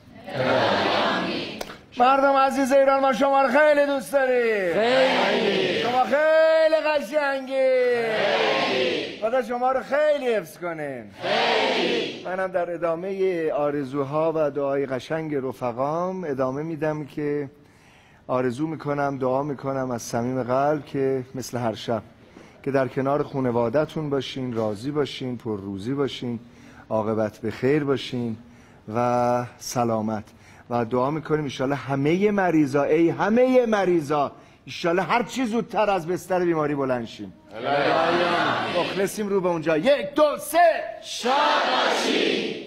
مردم عزیز ایران، ما شما رو خیلی دوست داریم. خیلی شما خیلی قشنگی. خدا شما رو خیلی حفظ کنه. منم در ادامه آرزوها و دعای قشنگ رفقام ادامه میدم که آرزو میکنم، دعا میکنم از صمیم قلب که مثل هر شب که در کنار خانواده‌تون باشین، راضی باشین، پر روزی باشین، عاقبت به خیر باشین و سلامت. و دعا میکنیم انشالله همه مریضا انشالله هر چی زودتر از بستر بیماری بلند شیم. مخلصیم رو به اونجا. 1 2 3 شاد باشی.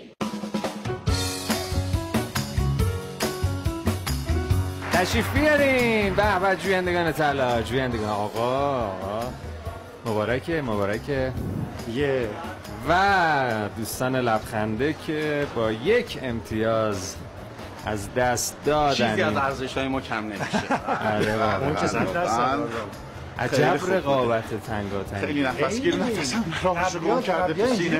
تشریف بیارین. به به جویندگان طلا، جویندگان آقا مبارکه و دوستان لبخنده که با 1 امتیاز از دست دادن. چیزی از ارزش‌های ما کم نمیشه. آره واقعا عجب رقابت تنگاتنگ. خیلی نفسگیر نفسم راهشو گم کرده تو سینه.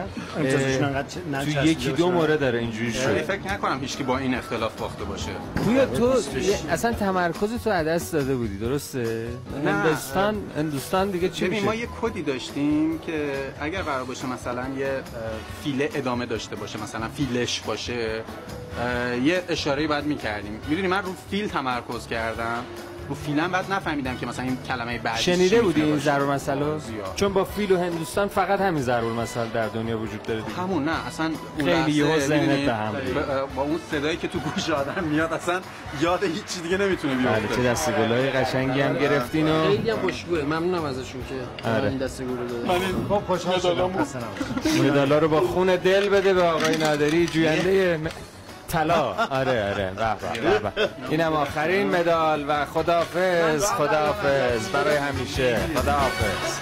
تو 1-2 مورد داره اینجوری شد. فکر نکنم هیچکی با این اختلاف باخته باشه. تو اصلا تمرکز تو از دست داده بودی، درسته؟ هندوستان دیگه چی میشه؟ ما یه کدی داشتیم که اگر قرار باشه مثلا یه فیله ادامه داشته باشه، مثلا فیلش باشه، یه اشاره‌ای بعد می‌کردیم. می‌دونی من رو فیل تمرکز کردم، رو فیلم بعد نفهمیدم که مثلا این کلمه بعدی شنیده بودی این ضرب مسئله؟ چون با فیل و هندوستان فقط همین ضرب المثل در دنیا وجود داره دیگه. همون نه اصلا خیلی یهو ذهنت به هم با اون صدایی که تو گوش آدم میاد اصلا یاد هیچ چیز دیگه نمیتونه بیفته. چه دستگلای قشنگی هم گرفتین و خیلی هم خوشبوه. ممنونم ازشون که این دستگل رو دادن. خب خوشحال شدم. مدالا رو با خون دل بده به آقای نادری جوینده طلا. آره به. اینم آخرین مدال و خداحافظ برای همیشه. خداحافظ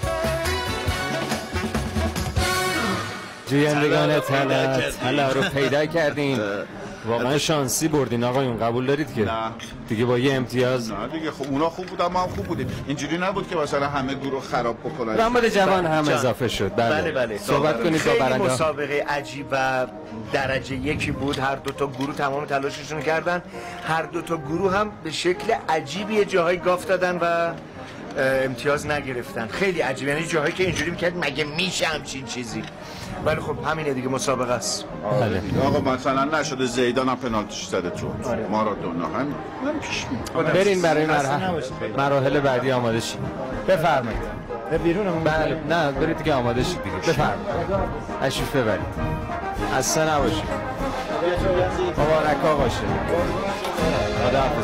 جویندگان طلا رو پیدا کردین. واقعا شانسی بردین آقایون، قبول دارید که؟ نه دیگه با 1 امتیاز. نه دیگه خب اونا خوب بودن، ما هم خوب بودیم. اینجوری نبود که مثلا همه گروه خراب بکنن. رامبد جوان هم اضافه شد. بله. صحبت کنید با برنده. خیلی مسابقه عجیب و درجه 1 بود. هر 2 تا گروه تمام تلاششون کردن. هر 2 تا گروه هم به شکل عجیبی جاهای گاف دادن و امتیاز نگرفتن. خیلی عجیب، یعنی جاهایی که اینجوری میکرد مگه میشه همچین چیزی. ولی خب همینه دیگه، مسابقه است. آقا مثلا نشده زیدان هم پنالتیش زده تو مارادونا هم پیش میاد. برین برای مراحل بعدی آماده شید. بفرمایید. به بیرونمون. بله نه برید دیگه آماده شید دیگه. بفرمایید. تشریف ببرید. خسته نباشید. مبارکا باشه. خداحافظ.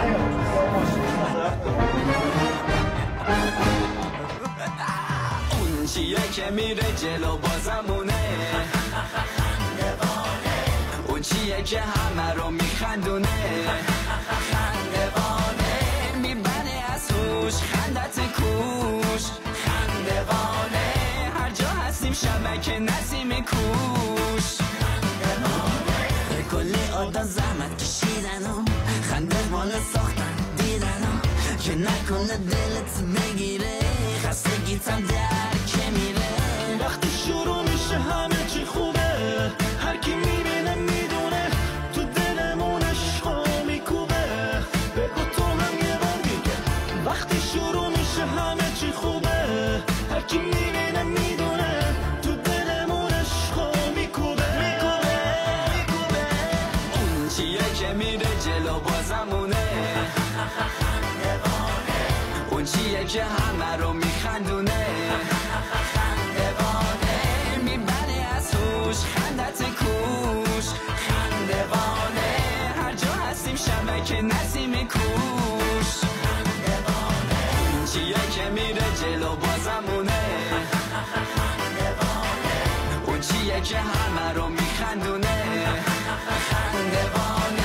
اون چیه که میره جلو بازمونه، اون چیه که همه رو میخندونه، میبنه از هوش خندت کوش، خندوانه هر جا هستیم شبک نسیم کوش، کلی آدم زحمت کشیدن و خنده مال ساختن دیدن و که نکنه دلت بگیره، خستگیتم در که میره. وقتی شروع میشه همه چی خوبه، هر کی میبینه میدونه تو دلمون عشقا میکوبه. بگو تو هم یه بار میگه وقتی شروع میشه همه چی خوبه، هر کی میبینه میدونه تو دلمون عشقا میکوبه. اون چیه که میره جلو بازمونه، اون چیه که همه رو میخندونه، میبنه از هوش خندت کوش، خندوانه هر جا هستیم شبک نسیم کوش. اون چیه که میره جلو بازمونه، اون چیه که همه رو میخندونه، خندوانه